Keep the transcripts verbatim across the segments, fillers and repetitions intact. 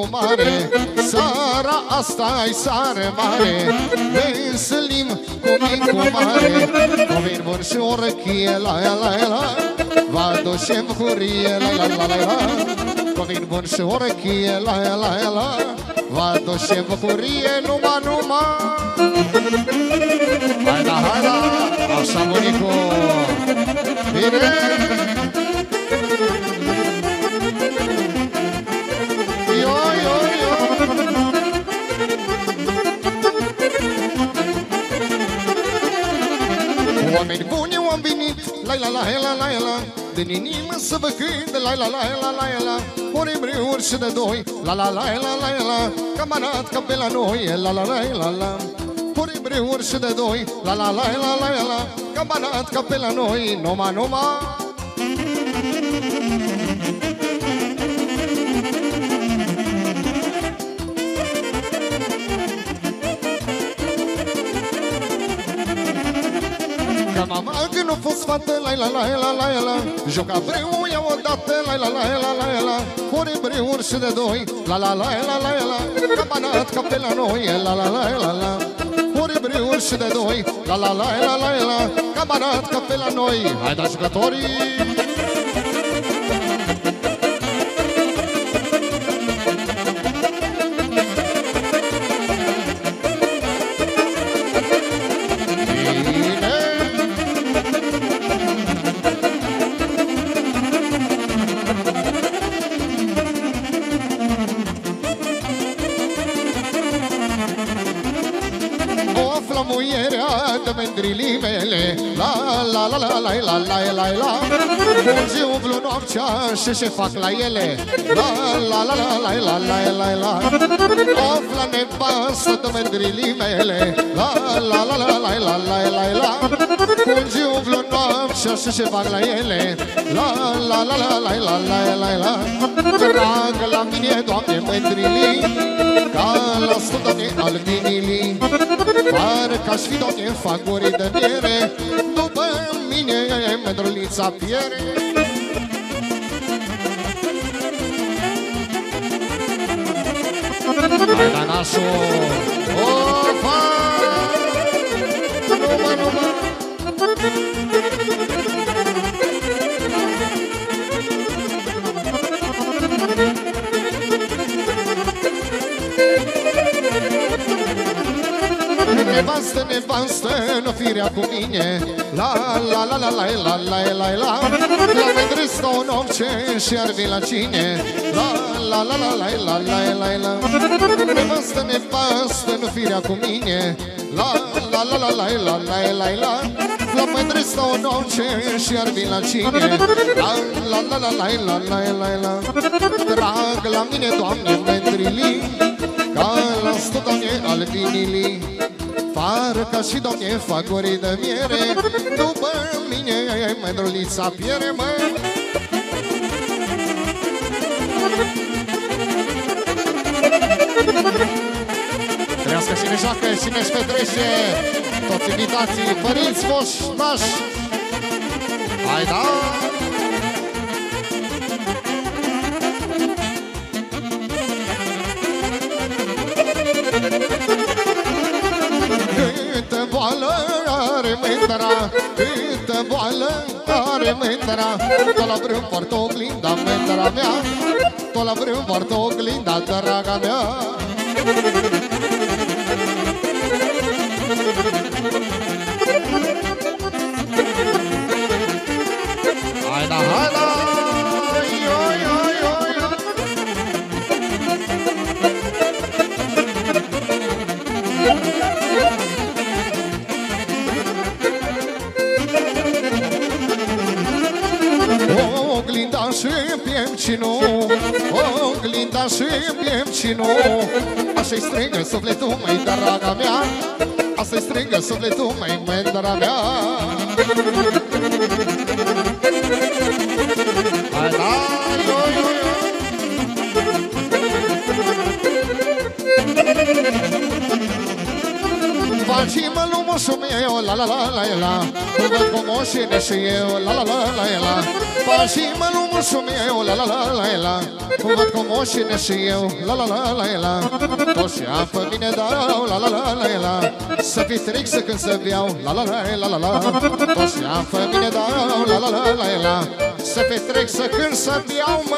cu mare, seara asta-i sare mare, ne întâlnim cu mic cu mare, cu vin bun și o răchie, la la la la, vă aducem bucurie, la la la la la, cu vin bun și o răchie, la la la la, vă aducem bucurie, numai, numai. Hai da, hai da, așa bunicu, bine! Yo, yo, yo. Oameni buni au venit, la la la la la la, din inimă să vă cânte, la la la la la la, ori împreună și de doi, la la la la la la, camanat ca pe la noi, la la la la la, ori împreună și de doi, la la la la la la, camanat ca pe la noi, numai, numai. Mama când a fost fată, la la la la la la, joca breu ia odată, la la la la la la, ori împreună și de doi, la la la la la la, cabanat ca pe la noi, la la la la la, ori împreună și de doi, la la la la la la, cabanat ca pe la noi. Hai da jucătorii! Mândrilii mele, la la la la la la la la la, mulți umplu noaptea și ce fac la ele, la la la la la la la la la, afla nevastă de mândrilii mele, la la la la la la la la la, mulți umplu noaptea și ce fac la ele, la la la la la la la la la, dragă la mine, Doamne, mândrilii, ca la studanii al vinilii. Parcă-aș fi, Doamne, fac guri de miere, după mine mândrulița piere. Hai la nașul! Opa! Numai, numai! Nevastă, nevastă, nu firea cu mine, la la la la la la la la la, la mândră o noapte și ar veni la cine, la la la la la la la la la, nevastă, nevastă, nu firea cu mine, la la la la la la la la la, la mândră o noapte și ar veni la cine, la la la la la la la la la, drag la mine, Doamne, mândrilii, ca la stu, Doamne, al vinilii. Parcă și, Doamne, fac guri de miere, după mine mândrulița piere, mă. Trească și ne joacă și ne-și petrece toți invitații, părinți, moși, nași. Hai da! Câtă boală are mândra, câtă boală are mândra, tot la vreo poartă oglinda, mândra mea, tot la vreo poartă oglinda, draga mea. Hai da, hai da, yo, yo, yo, yo. Oglinda și piepcinu, oglinda și piepcinu, așa-i strigă sufletul, măi, draga mea, așa-i strigă sufletul, măi, măi, draga mea. Hai, da, yo, yo, yo. Faci-mă lui moșul meu, la la la la la. Văd cu moșine și eu, la la la la la. Faci-mă lui moșul meu, la la la la la. Văd cu moșine și eu, la la la la la. Tot și-a pe mine dau, la la la la la. Să fi tric să când să beau, la la la la la la. Tot și-a pe mine dau, la la la la la. Să fi tric să când să beau, mă.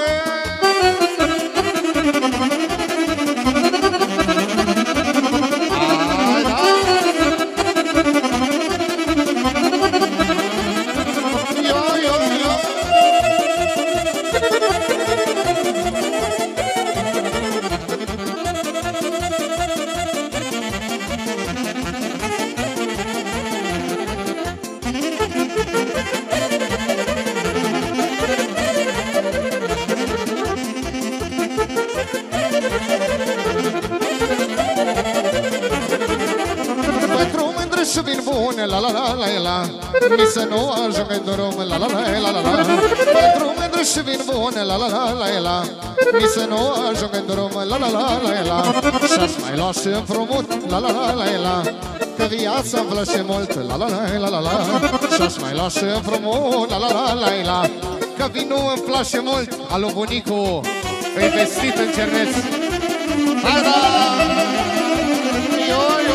La la la la la, mi să nu ajung în drum, la la la la la la. Pentru mândră și vin bune, la la la la la. Mi să nu ajung în drum, la la la la la. Și-aș mai lua și împrumut, la la la la la. Că viața-mi place mult, la la la la la la. Și-aș mai lua și împrumut, la la la la la. Că vinul îmi place mult, alu bunicu, îi vestit în cerneț. Hai da! Yo, yo!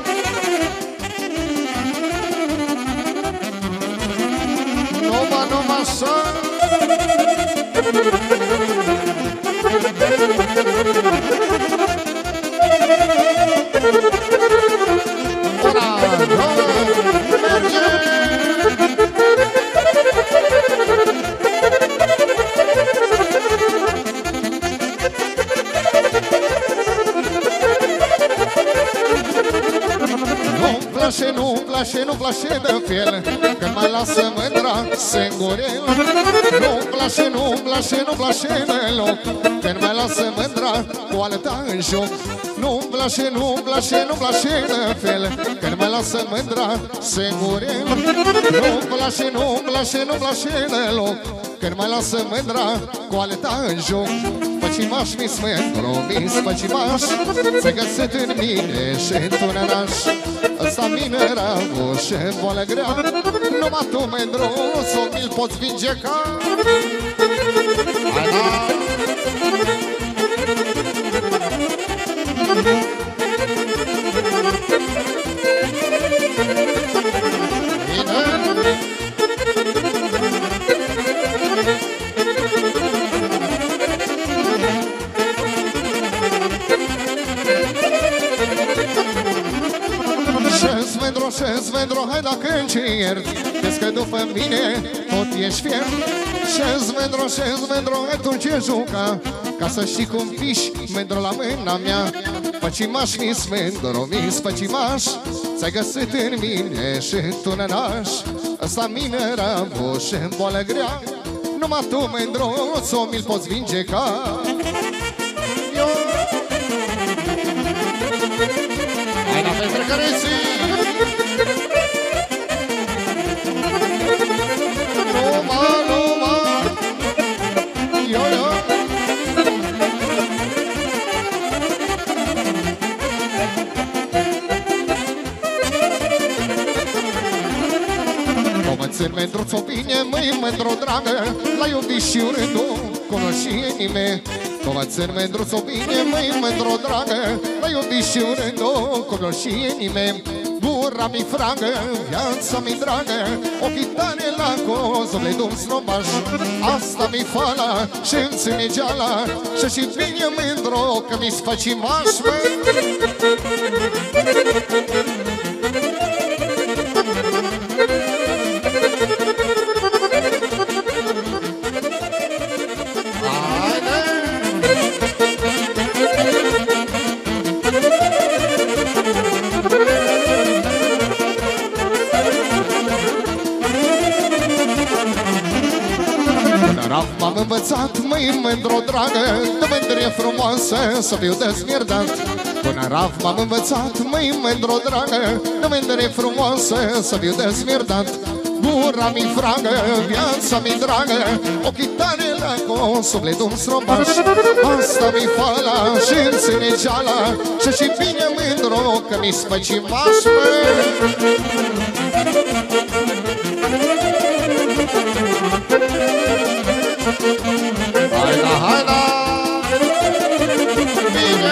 Noma, noma, só. place, nu-mi place, nu-mi place de fel când mă lasă mândra singurel. Nu-mi place, nu-mi place, nu-mi place deloc când mă lasă mândra cu alta în joc. Nu-mi place, nu-mi place, nu-mi place de fel când mă lasă mândra singurel. Nu-mi place, nu-mi place, nu-mi place deloc când mă lasă mândra cu alta în joc. Păcimaș mi-s mândru, mi-s păcimaș, ți-ai găsit în mine și într-un oraș. Ăsta mineravul și boală grea, numai tu, mândruțul, mi-l poți vindeca. Hai, da! Și-ți mândru, hai dacă încerc, vezi că după mine tot ești fier. Și-ți mândru, și-ți mândru, hai tu ce juca, ca să știi cum piși mândru la mâna mea. Păcimaș mi-s mândru, mi-s păcimaș, ți-ai găsit în mine și tu nănaș. Ăsta mineravul și-n boală grea, numai tu, mândruțul, mi-l poți vindeca. Hai la petrecăreții! Numa, numa, yo, yo. Cum îți țin mândruț-o bine, măi, mândru dragă, la iubit și urându, cunoși inime. Cum îți țin mândruț-o bine, măi, mândru dragă, la iubit și urându, cunoși inime. Gura mi fragă, viața mi dragă, ochii tare la cozule dum snobaș. Asta mi fala și-mi ține geala, și-și bine mândru că mi-s păcimaș, mă. M-am învățat, măi, mândru dragă, de mândrie frumoasă să fiu dezmierdat. Până raf m-am învățat, măi, mândru dragă, de mândrie frumoasă să fiu dezmierdat. gura mi fragă, viața mi dragă, ochii tare la con, sufletul stropaș. Asta mi fala și-mi ține geala, și-și bine mândru că mi spăcimaș. Hai da, hai da! Bine!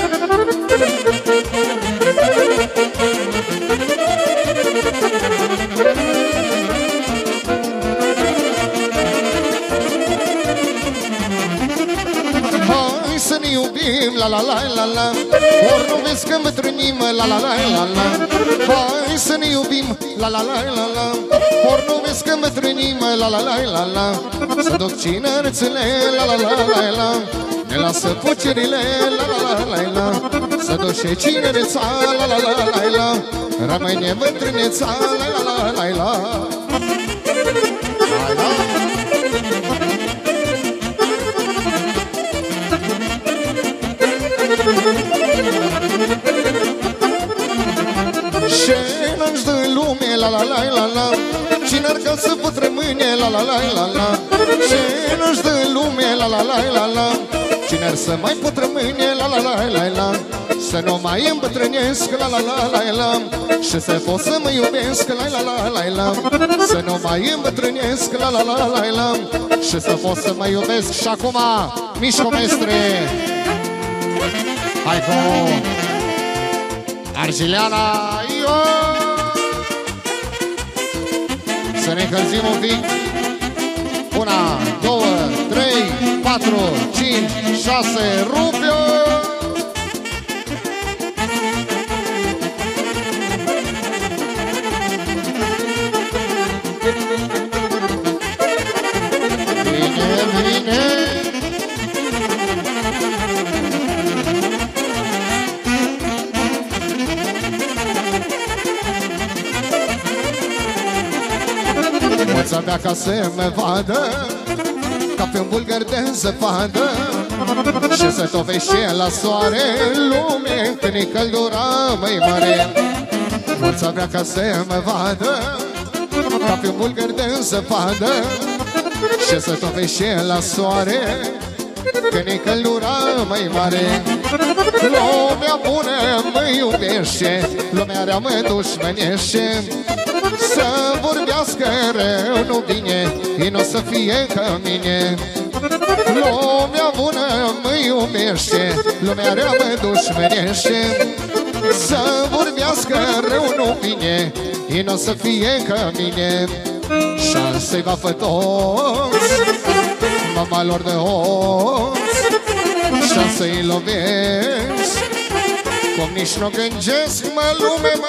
Hai să ne iubim, la la la la la, ori nu vezi că îmbătrânim, la la la la la. Hai să ne iubim, la la la la la, ori nu vezi că îmbătrânim, la la la la la. Să duc cinerțele, la la la la la, ne lasă pucerile, la la la la la. Să duc și cinereța, la la la la la, rămâne bătrâneța, la la la la la. Hai da! Ce n-aș dă lume, la la la la la, cine-ar ca să pot rămâne, la la la la la. Ce n-aș dă lume, la la la la la, cine-ar să mai pot rămâne, la la la la la. Să nu mai îmbătrânesc, la la la la la, și să pot să mă iubesc, la la la la la. Să nu mai îmbătrânesc, la la la la la, și să pot să mă iubesc. Și acum, mișco mestre, hai cu Argileana, eu! Să ne încălzim un pic. Una, două, trei, patru, cinci, șase, rupe-o! Bine, bine! Mulți avea ca să mă vadă ca pe un bulgăr de zăpadă, și să tovește la soare lume când e căldura mai mare. Mulți avea ca să mă vadă ca pe un bulgăr de zăpadă, și să tovește la soare când e căldura mai mare. Lumea bună mă iubește, lumea rea mă dușmănește. Să vorbească rău, nu bine, ei n-o să fie ca mine. Lumea bună mă iubește, lumea rea mă dușmănește. Să vorbească rău, nu bine, ei n-o să fie ca mine. Șansă-i va fă toți, mama lor de hoți, șansă-i lovesc, cum nici nu gândesc, mă, lume, mă.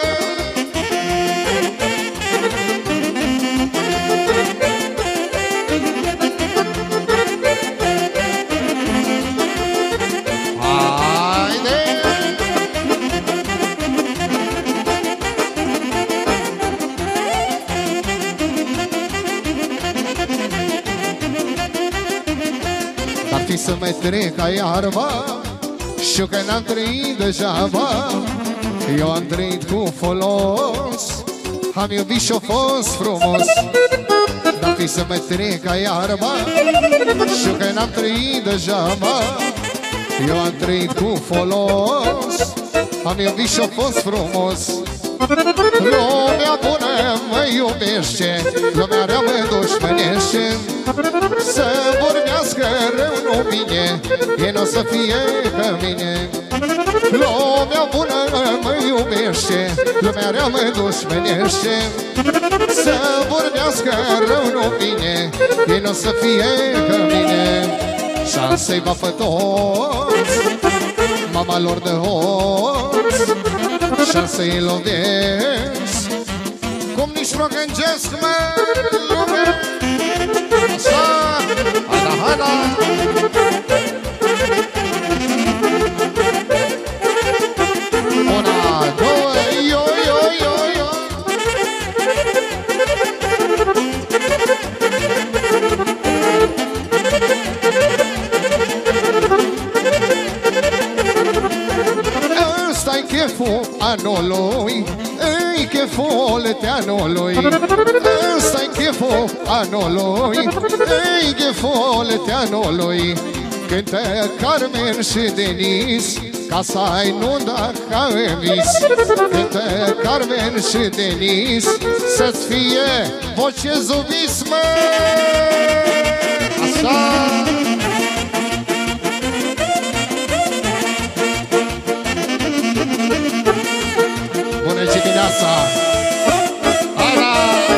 Să mă trec ca iarba, știu că n-am trăit degeaba. Eu am trăit cu folos, am iubit și-o fost frumos. Dar fi să mă trec ca iarba, știu că n-am trăit degeaba. Eu am trăit cu folos, am iubit și-o fost frumos. Lumea bună mă iubește, lumea rea mă dușmănește. Să vorbească rău, nu bine, ei n-o să fie ca mine. Lumea bună mă iubește, lumea rea mă dușmănește. Să vorbească rău, nu bine, ei n-o să fie ca mine. Șansă-i va fă toți, mama lor de hoți, șansă-i lovesc, cum nici nu gândesc, mă, lume. Așa, haida, haida. Una, două, yo, yo, yo, yo. Ăsta-i cheful cheful anului, e cheful anului, ăsta-i cheful anului, e cheful anului. Cântă Carmen și Denis, ca să ai nu dacă vis. Cântă Carmen și Denis, să-ți fie voce zubis, mă! Așa! Bună dimineața! Ara!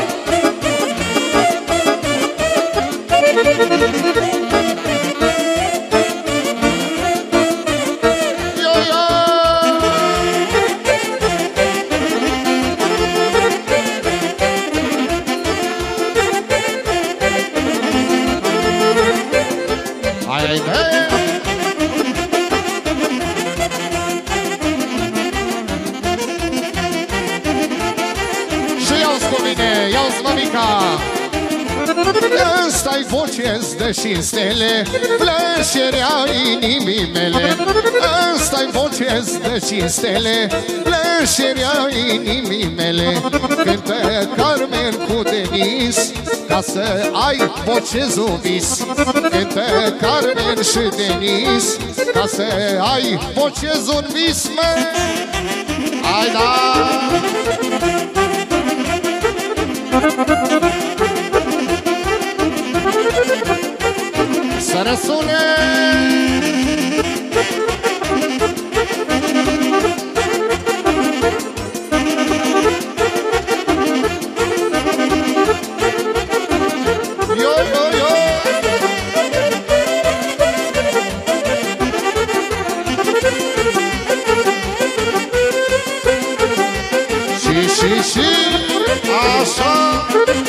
Ăsta-i voce-ți de cinstele, plăcerea inimii mele. Ăsta-i voce-ți de cinstele, plăcerea inimii mele. Cântă Carmen cu Denis, ca să ai voce zubis. Cântă Carmen și Denis, ca să ai voce zubis, mă! Hai da! Să răsune! Yo, yo, yo! Și, și, și! Așa!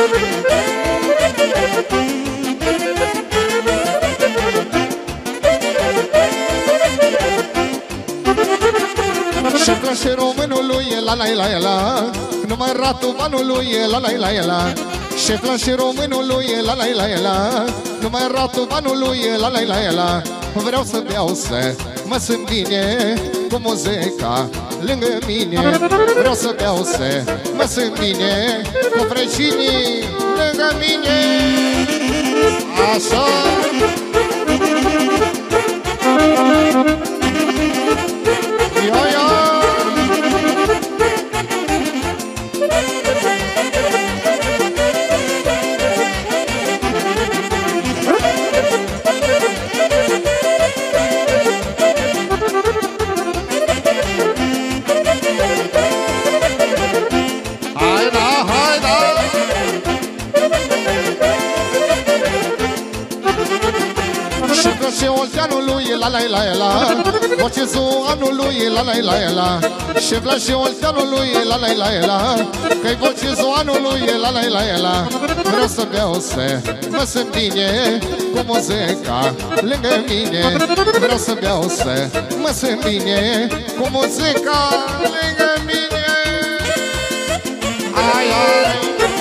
Și-mi place românului, la la la la, numai ratul banului, la la la la. Și-mi place românului, la la la la, numai ratul banului, la la la la. Vreau să beau să mă simt bine cu muzica lângă mine. Vreau să beau să mă simt bine cu vecinii lângă mine. Așa. Yo, yo. La la la la, bocezul anului, la la la la. Șefla și olteanului, la la la la, că-i bocezul anului, la la la la. Vreau să beau să mă simt bine cu muzica lângă mine. Vreau să beau să mă simt bine cu muzica lângă mine. Ai, ai.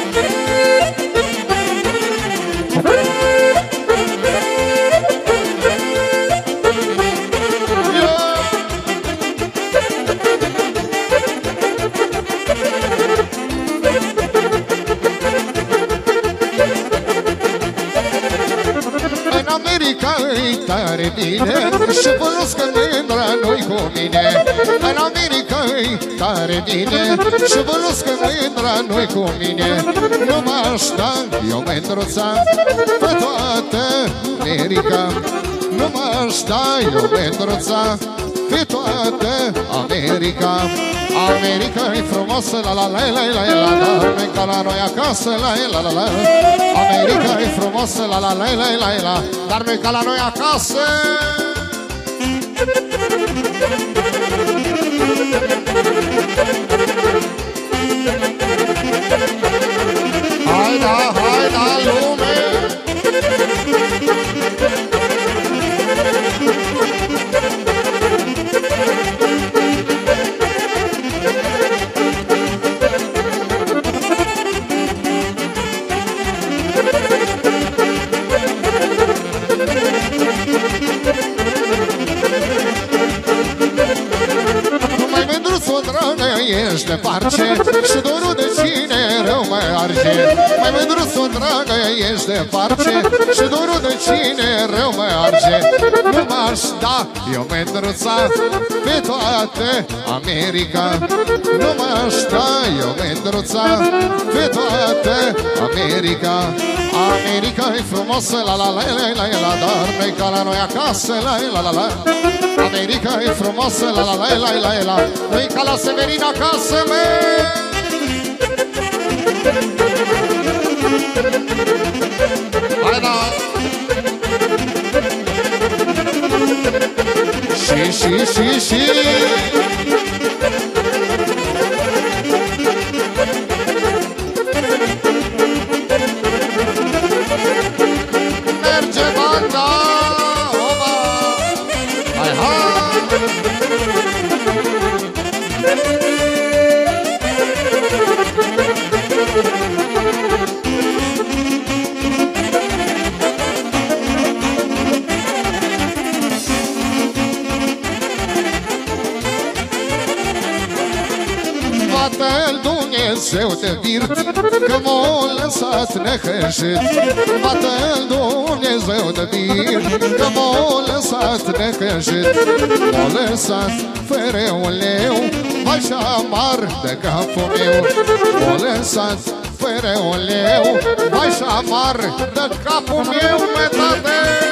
Tare bine și văzut că mândra noi cu mine. În America e tare bine și văzut că mândra noi cu mine. Nu mă așta, eu mândruța pe toată America. Nu mă așta, eu mândruța pe toată America. America e frumoasă, la la la la la la, dar nu-i ca la noi acasă, la la la la. America e frumoasă, la la la la la la, dar nu-i ca la noi acasă. Hai da, hai da, lume! dragă, ești de parce și dorul de cine rău mă arge. Mai mândruțo, dragă, ești de parce și dorul de cine rău mă arge. Nu m-aș da eu mândruța pe toată America. Nu m-aș da eu mândruța pe toată America. America e frumoasă, la la la la la la, dar nu-i ca la noi acasă, la la la la. America e frumoasă, la la la la la la, nu-i ca la Severin acasă, mă. Hai da! Și, și, și, și merge banda, oba! Hai, hai! Bată-l Dumnezeu de virt, că m-a lăsat nehăjit. Bată-l Dumnezeu de virt, că m-a lăsat nehăjit. M-a lăsat fără un leu, mai și amar de capul meu. M-a lăsat fără un leu, mai și amar de capul meu, metate.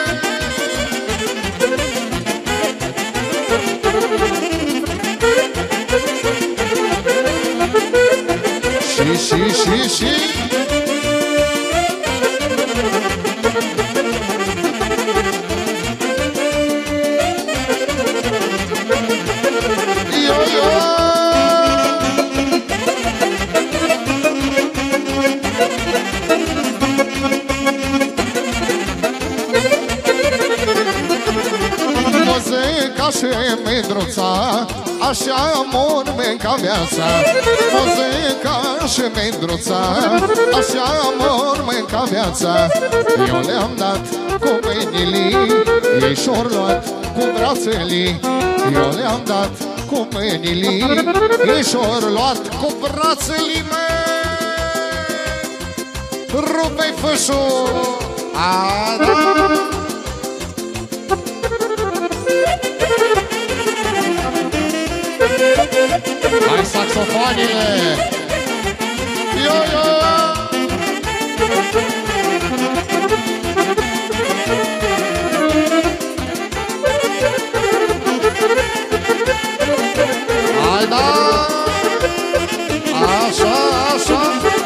Și, și, și, și Yo, yo Muzica și mândruța, așa mor-me ca viața. Muzica și mândruța, așa mor-me ca viața. Eu le-am dat cu mâinile, ei și-or luat cu brațele. Eu le-am dat cu mâinile, ei și-or luat cu brațele, mă. Rupe-i fâșul, a, da. Hai saxofoanele! Yo, yo! Hai da! Așa, așa!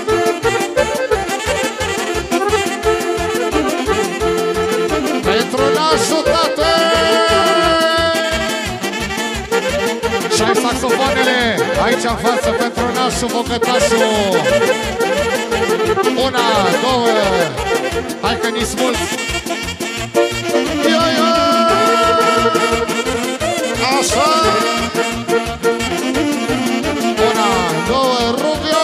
Pentru nașul tate! Și-ai saxofoanele aici în față pentru nașul bocătașul. Una, două, hai că ni-s mulți. Ia, ia! Așa! Una, două, rubio!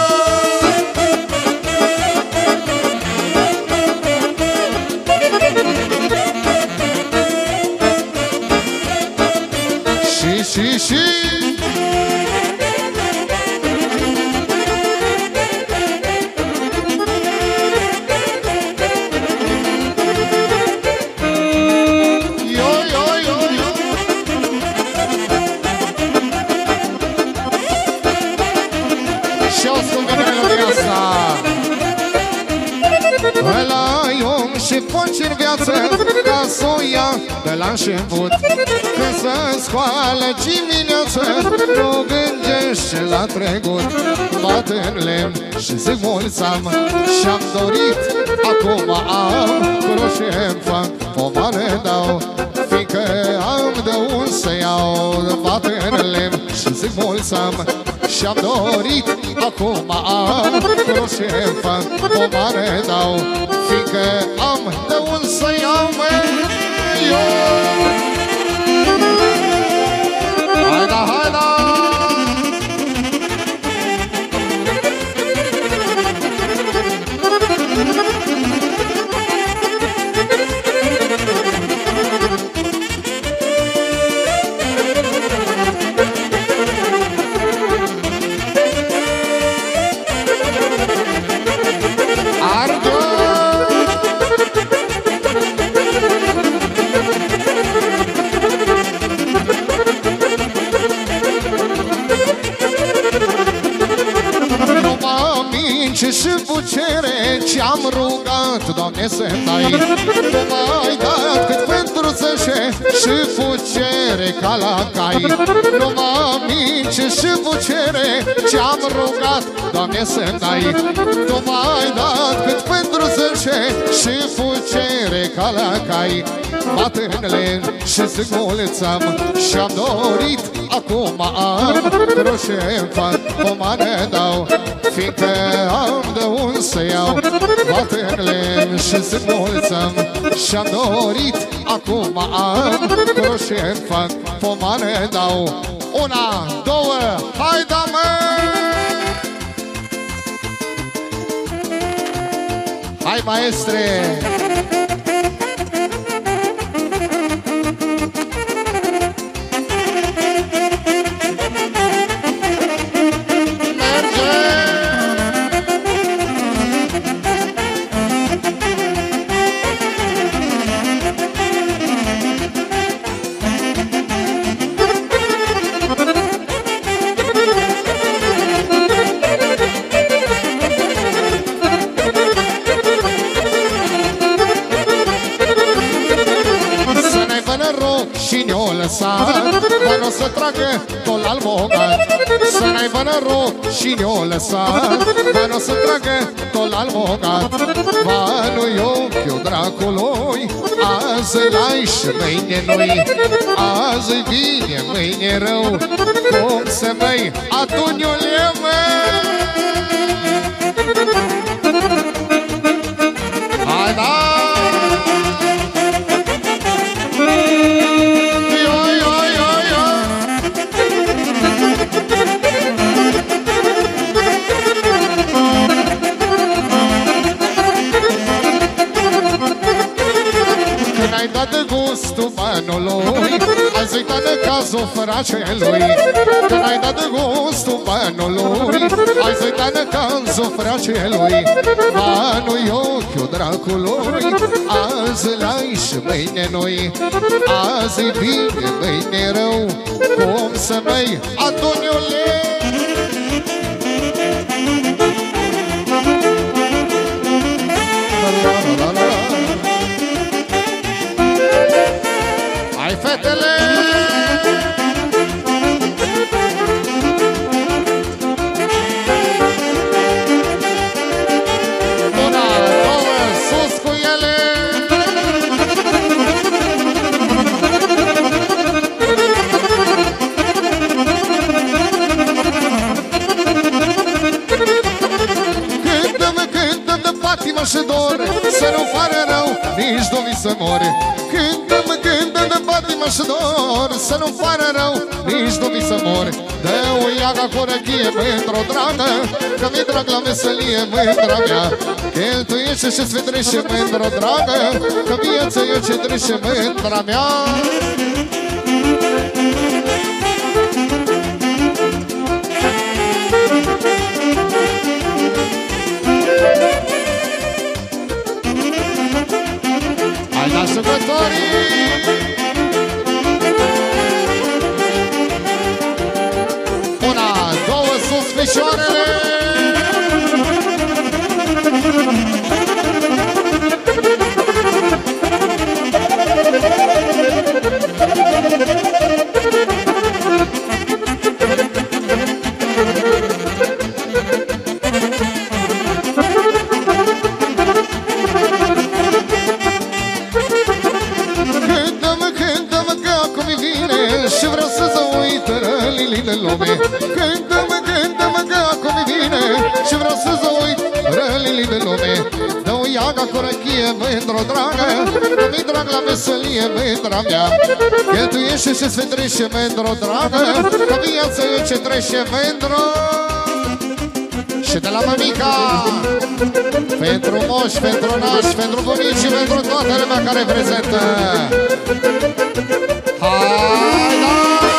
Și, și, și! Și faci în viață ca să o ia de la început. Când se scoală dimineață, nu gândești la trecut. Bat în lemn și zic mulți am, și-am dorit, acum am cruce-mi fac, pomană dau, fiindcă am de unde să iau. Bat în lemn și zic mulți am, și-am dorit, acum am cruce-mi fac, pomană dau, fiindcă am de unde să iau, mă, eu. Hai da, hai da! mince și pucere ce-am rugat, Doamne, să-mi dai. Tu m-ai dat cât pentru zășe și pucere ca la cai. Nu mă mince și pucere ce-am rugat, Doamne, să-mi dai. Tu m-ai dat cât pentru zășe și pucere ca la cai. Bat în len și zic mulțam și-am dorit, acum am croșe-mi fac, pomană dau, fiindcă am de un să iau. Bat în len și zic mulțam și-am dorit, acum am croșe-mi fac, pomană dau. Una, două, hai da mă! Hai maestre! Bă, n-o să tragă tot la bogat, să n-aibă noroc și ne-o lăsa. Bă, n-o să tragă tot la bogat. Ba, nu-i ochiul dracului, azi l-ai și mâine nu-i. Azi-i bine, mâine rău, cum să măi, atuniule măi. Hai, da! Ai dat de gustul banului, ai uitat de cazul fracelui. Când ai dat de gustul banului, ai uitat de cazul fracelui. Banul-i ochiul dracului, azi l-ai și mâine nu-i. Azi-i bine, mâine rău, cum să măi, atuniule. Hai, fetele! Una, două, sus cu ele! Cântă-mă, cântă-mă, patimă și dor, să nu fară rău, nici nu mi se mori. Cântă-mă, cântă-mă, patimă și dor, să nu fară rău, nici nu mi se mori. Dă-o iaga cu răchie, mândră dragă, că mi-i drag la meselie, mândra mea. Cheltuiește și-ți petrește, mândră dragă, că viața e ce trece, mândra mea. Hai la jucătorii! Una, două, sus picioarele! Cântă-mă, cântă-mă, că acum-i vine și vreau să-ți uit rălile de lume. Cântă-mă, cântă-mă, că acum-i vine și vreau să-ți uit rălile de lume. Dă-o iaga cu răchie, mândră dragă, că mi-i drag la meselie, mândra mea. Cheltuiește și-ți petrește, mândră dragă, că viața e ce trece, mândră. Și de la mămica, pentru moși, pentru nași, pentru bunici și pentru toată lumea care prezentă. Hai, da!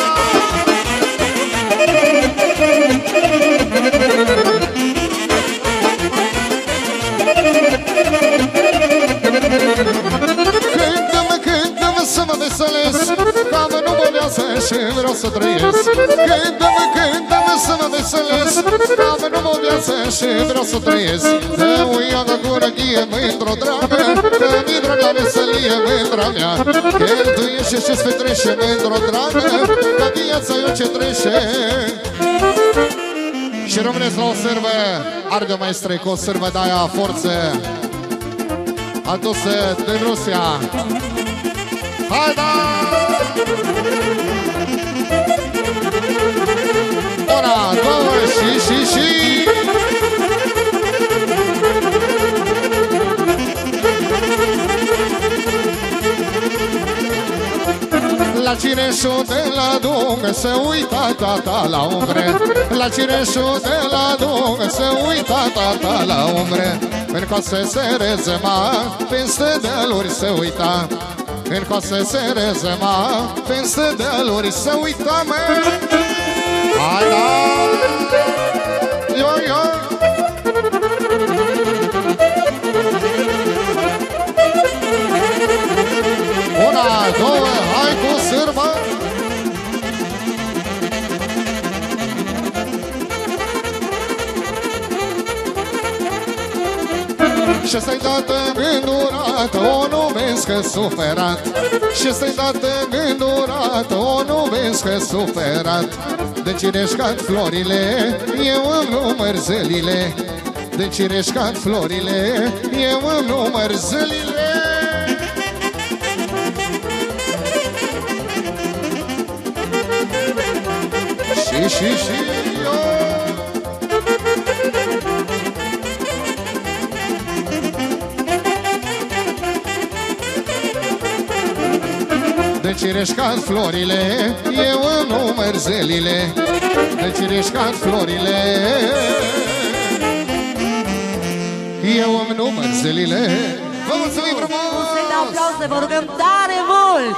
Cântă-mă, cântă-mă să mă veselesc, că mă nu mă viață și vreau să trăiesc. Cântă-mă, cântă-mă să mă veselesc, înțeles că am numai o viață și vreau să trăiesc. Dă uia de gură, ghie, mândră, dragă, că mi-i drag la veselie, mândra mea. Cheltuiește și-ți petrește, mândră, dragă, că viața e ce trece. Și rămâneți la o sârbă, arde maestre, cu o sârbă de-aia forță adusă din Rusia. Hai, da! Una, două și, și, și! La cireșul de la dungă se uita tata la umbre. La cireșul de la dungă se uita tata la umbre. În coase se rezema, peste dealuri se uita. În coase se rezema, peste dealuri se uita, mă. Hai, da! Yo, yo! Una, două, hai cu sârbă! Și să-i dată gândurată, o numesc suferat. Și să-i dată gândurată, o numesc suferat. De cireș cad florile, eu îmi număr zilile. De cireș cad florile, eu îmi număr zilile. Și, și, și, eu. De cireș cad florile, eu îmi număr zilile. De cireș cad florile, eu îmi număr zilile. Vă mulțumim frumos! Să-i dau aplauze, vă rugăm tare mult!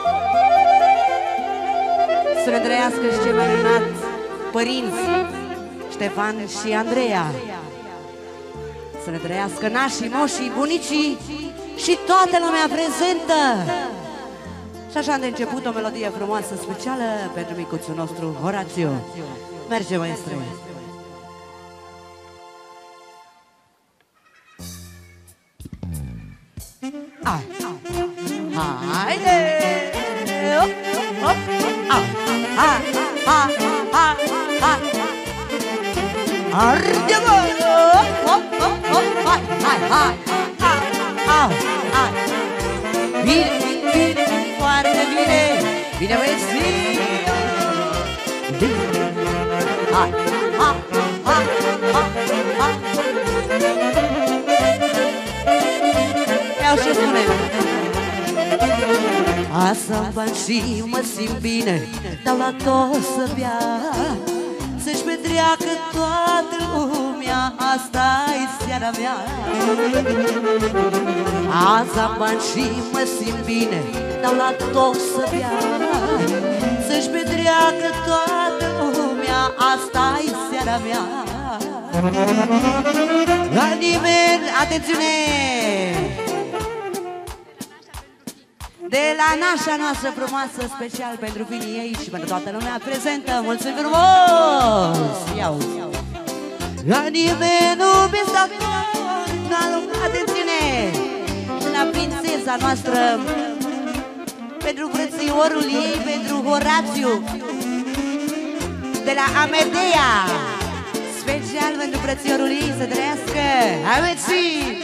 Să ne trăiască și cei mai minunat părinți, Ștefan și Andreea. Să ne trăiască nașii, moșii, bunicii și toată lumea prezentă. Și așa de început o melodie frumoasă, specială pentru micuțul nostru, Horațiu. Merge, maestre! Hai! Haide! Hop, hop, ha, ha, ha, ha, ha. Arde-mă! Hop, hop, hop, hai, hai, hai, hai, hai, hai. Bine, bine, foarte bine, bine mersi. Hai, ha, ha, ha, ha. Iau și spune. Asta-mi bani și mă simt bine, dau la tot să bea, să-și petreacă toată lumea, asta-i seara mea. Asta-mi bani și mă simt bine, dau la tot să bea, să-și petreacă toată lumea, asta-i seara mea. La nimeni, atențiune! De la nașa noastră frumoasă, special pentru finii ei și pentru toată lumea prezentă. Mulțumim frumos! Iau! La nimeni nu bistator, atențiune! La prințesa noastră, pentru frățiorul ei, pentru Horațiu, de la Amedea, special pentru frățiorul ei, să trăiască! Hai, mersi!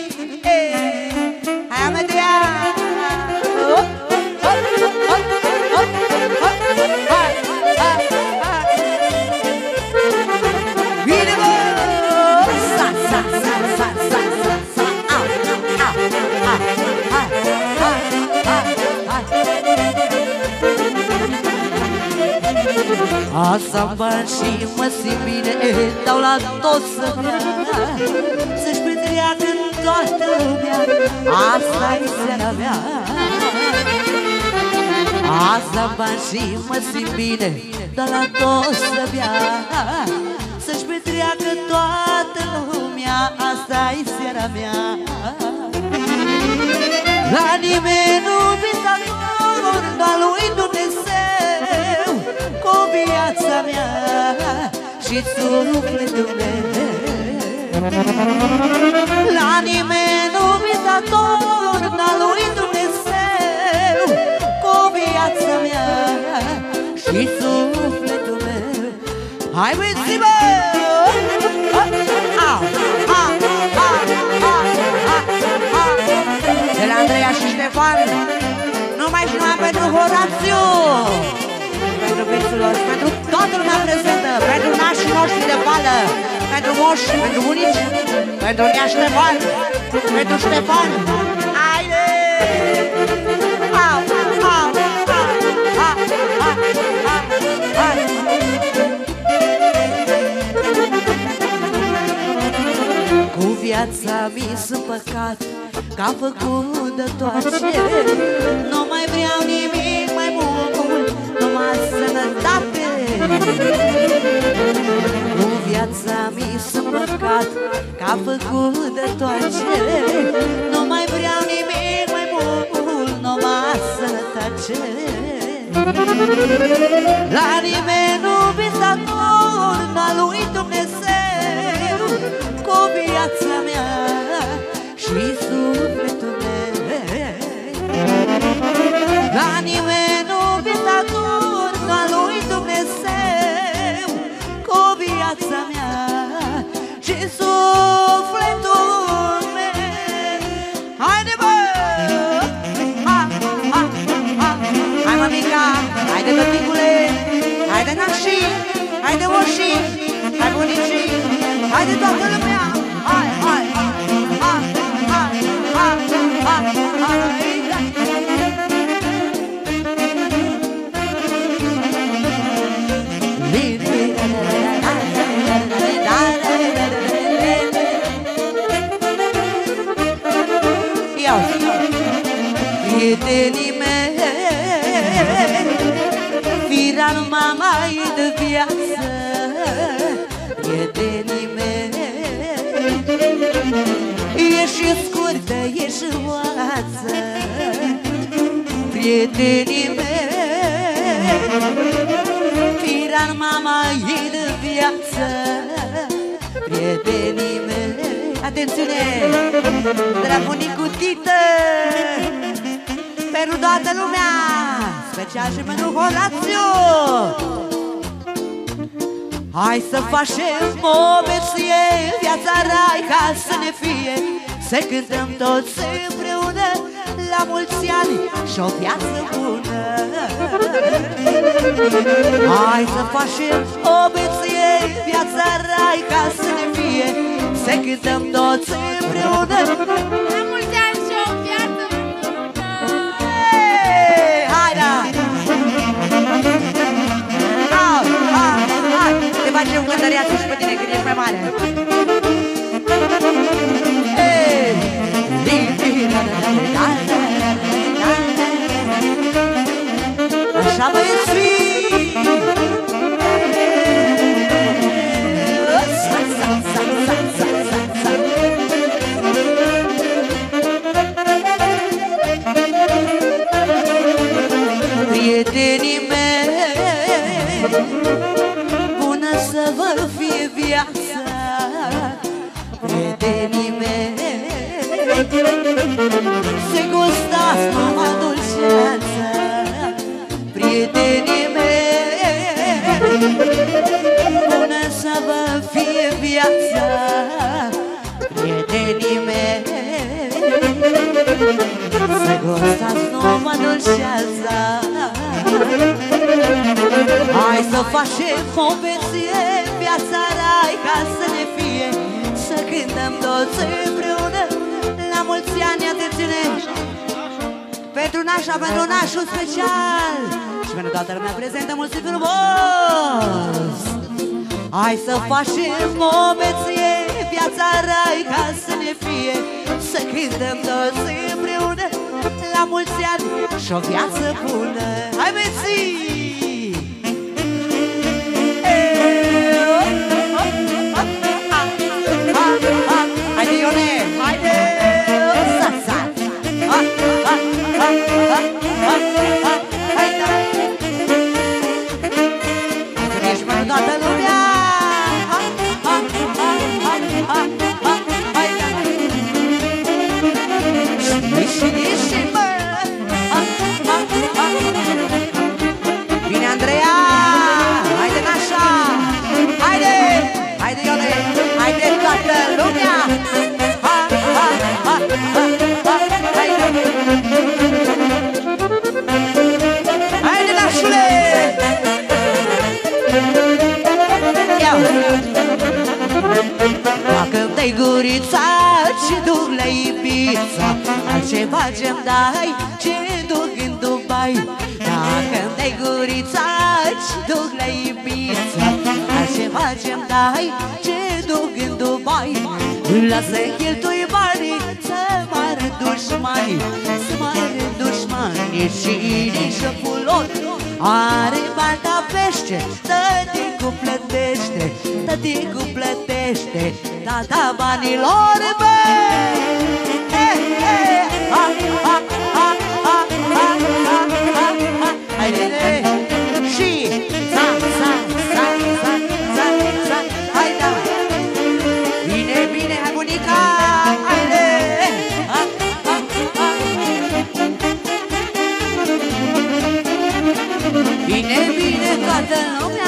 Hai, Amedea! Hop, hop, hop, hop, hop, hai, hai, hai. Bine, bă! Sa, sa, sa, sa, sa, sa, sa, au, au, hai, hai, hai, hai, hai. Asta-mi bani și mă simt bine, dau la tot să bea, să-și petreacă toată lumea, asta-i seara mea. Asta-mi bani și mă simt bine, dar la tot să bea, să-și petreacă toată lumea, asta-i seara mea. La nimeni nu visator, dar lui Dumnezeu, cu viața mea, și sufletul meu. La nimeni nu mi s-a torn al lui Dumnezeu, cu viața mea și sufletul meu. Hai băieți-mă! De la Andreea și Ștefan, numai și numai pentru Horațiu, pentru băiețul lor și pentru toată lumea prezentă, pentru nașii noștri de vală, pentru moși, pentru bunici, pentru nea Ștefan, pentru Ștefan. Haide! Au, au, au, au, au, au. Cu viața mi sunt păcat, că am făcut de toate. Nu mai vreau nimic mai mult, numai sănătate. Cu viața mi sunt păcat, că am făcut de toate. Nu mai vreau nimic mai mult, numai sănătate. La nimeni nu mi s-a torn al lui Dumnezeu, cu viața mea și sufletul meu. La nimeni nu mi s-a torn al lui Dumnezeu, cu viața mea și sufletul meu. Haide bă! Ha, ha, ha. Hai mămica, haide băticule, haide nașii, haide moșii, hai bunicii, haide toată lumea. Hai, hai, hai, hai, hai, hai, hai, hai. Prietenii mei, firea numai mai de viață. Prietenii mei, e și scurtă, e și oață. Prietenii mei, firea numai mai de viață. Prietenii mei, atențiune, de la bunicul Tită, pentru toată lumea, special și pentru Horațiu. Hai să facem o beție, viața rai ca să ne fie, să cântăm toți împreună la mulți ani și o viață bună. Hai să facem o beție, viața rai ca să ne fie, să cântăm toți împreună la mulți ani și o viață bună. Hai, da! Hai, hai, hai! Te facem cântăreață și pe tine când ești mai mare. Așa băieți! Prietenii mei, bună să vă fie viața. Prietenii mei, să gustați numai dulceața. Prietenii mei, bună să vă fie viața. Prietenii mei, să gustați numai dulceața. Hai să facem o beție, viața rai ca să ne fie, să cântăm toți împreună la mulți ani. Atențiune! Pentru nașa, pentru nașul special și pentru toată lumea prezentă, mulți frumos! Hai să facem o beție, viața rai ca să ne fie, să cântăm toți împreună la mulți ani și o viață bună. Hai beții! Haide Ione, haide! Sa-sa! Haide! Să ești pentru toată lumea! Dacă-mi dai gurița și duc la Ibiza, altceva ce-mi dai ce duc în Dubai. Dacă-mi dai gurița și duc la Ibiza, altceva ce-mi dai ce duc în Dubai. Lasă cheltui banii să mă arăt dușmanii, să mă arăt dușmanii și șeful lor are bani ca pește. Tăticu plătește, tăticu plătește, tata banilor, bă! Haide, și sa, sa, sa, sa, sa, sa, hai da! Bine, bine, hai bunica, haide! Bine, bine, toată lumea!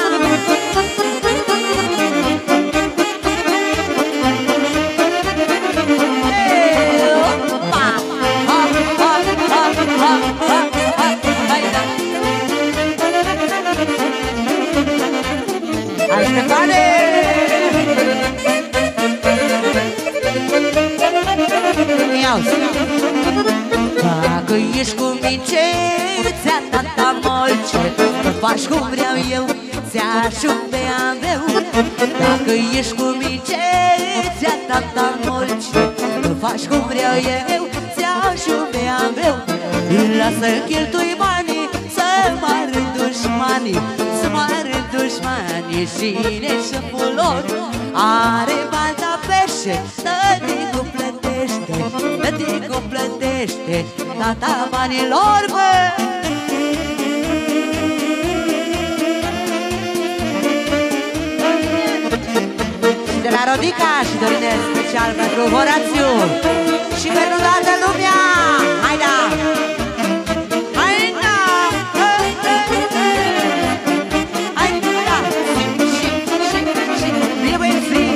Dacă ești cu mince, ți-a tata molce, că faci cum vreau eu, ți-aș bea meu. Dacă ești cu mince, ți-a tata molce, că faci cum vreau eu, ți-aș bea meu. Lasă cheltui banii, să mă arăt dușmanii, să mă arăt dușmanii și șeful lor are bani la pește. Tăticu plătește, tăticu plătește, tata banilor, bă! Și de la Rodica și Dorinel special pentru Horațiu și pentru toată lumea! Hai da! Hai da! Hai da! Și, și, și, bine băieții!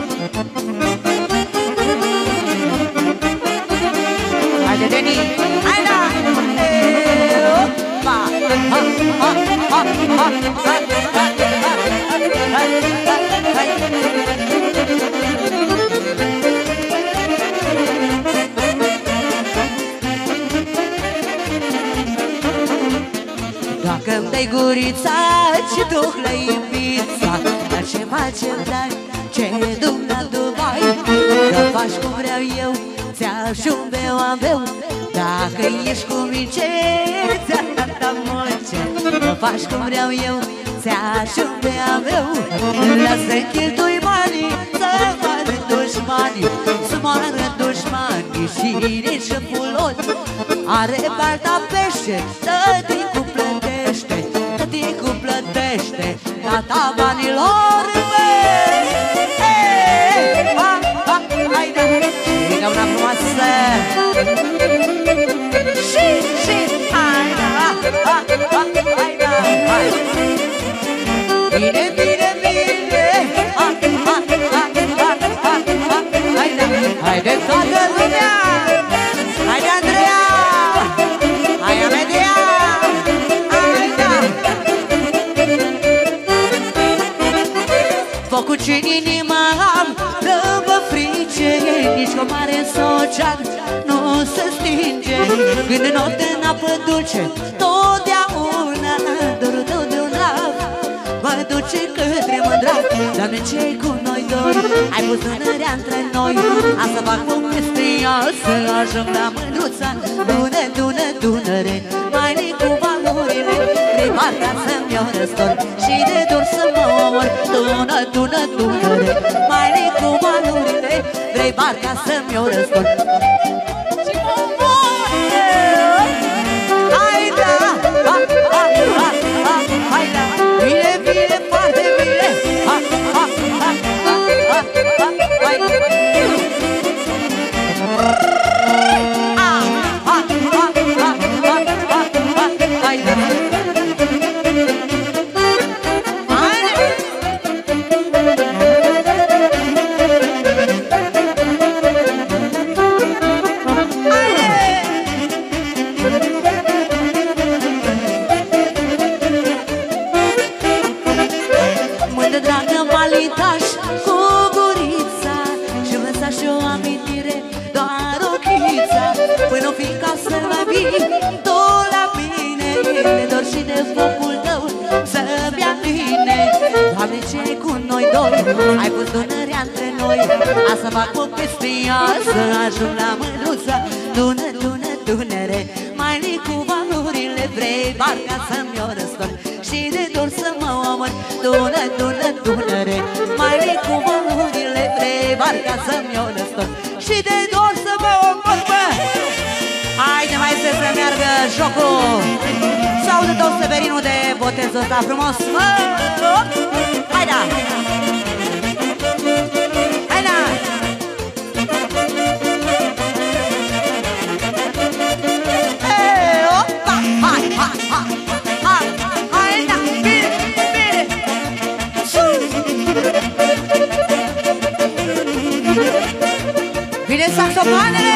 Haide, Deni! Hai da! Opa! Ha, ha, ha, ha, ha, Dacă-mi dai gurița și duc la Ibiza, altceva ce-mi dai ce duc la Dubai. Că faci cum vreau eu, ți-aș un beu am beu. Dacă ești cu mince, ți-a tata molce, că faci cum vreau eu, ți-aș un beu am beu. Lasă cheltui banii, să mă arăt dușmanii, să mă arăt dușmanii și șeful lor are bani la pește. Tăticu plătește, tăticu plătește, tata banilor, bă! Hai da! Și ca una frumoasă! Și, și, hai da! Hai da! Hai! Bine, bine, bine! Hai da! Haide toată lumea! Haide Andreea! Hai Amelia! Hai da! Focul ce-n inima am, dă-mă frice, nici cu mare socean nu se stinge. Când în noapte în apă dulce, totdeauna dorul tău de un lav mă duce către mândrat. Doamne, ce-i cu noi doi? Ai pus mânărea între noi, am să fac cum este ea, să ajung la mândruța. Dună, dună, Dunăre, mai ne cu valorile, vrei partea să-mi iau răstor și de dor să mă omor. Dună, dună, Dunăre, mai ne cu valorile, vrei partea să-mi iau răstor și mă omor. Hai da, ha, ha, ha, ha, hai da, bine, bine, foarte bine, ha, ha, ha, ha, ha, ha, hai da. Mândă dragă, malitare, lași cu gurița și lăsa și o amintire, doar ochița. Păi nu fi ca să mai vii tu la mine, de dor și de focul tău să-mi ia bine. Doamne, ce ai cu noi doi, ai pus Dunărea între noi, a să fac o pestia, să ajung la mânuța. Dună, dună, Dunăre, mai li cu valurile, vrei barca să-mi o răstorn și de dor să mă omor. Dună, dună, Dunăre, mai li cu valurile, vrei barca să-mi o răstorn și de dor să mă omor, bă! Haide mai să se meargă jocul, să audă tot Severinul de botezul ăsta frumos, mă! Haida! Haida! Hey, opa! Hai, hai, hai! Hai, haida! Bine, bine! Bine saxofoanele!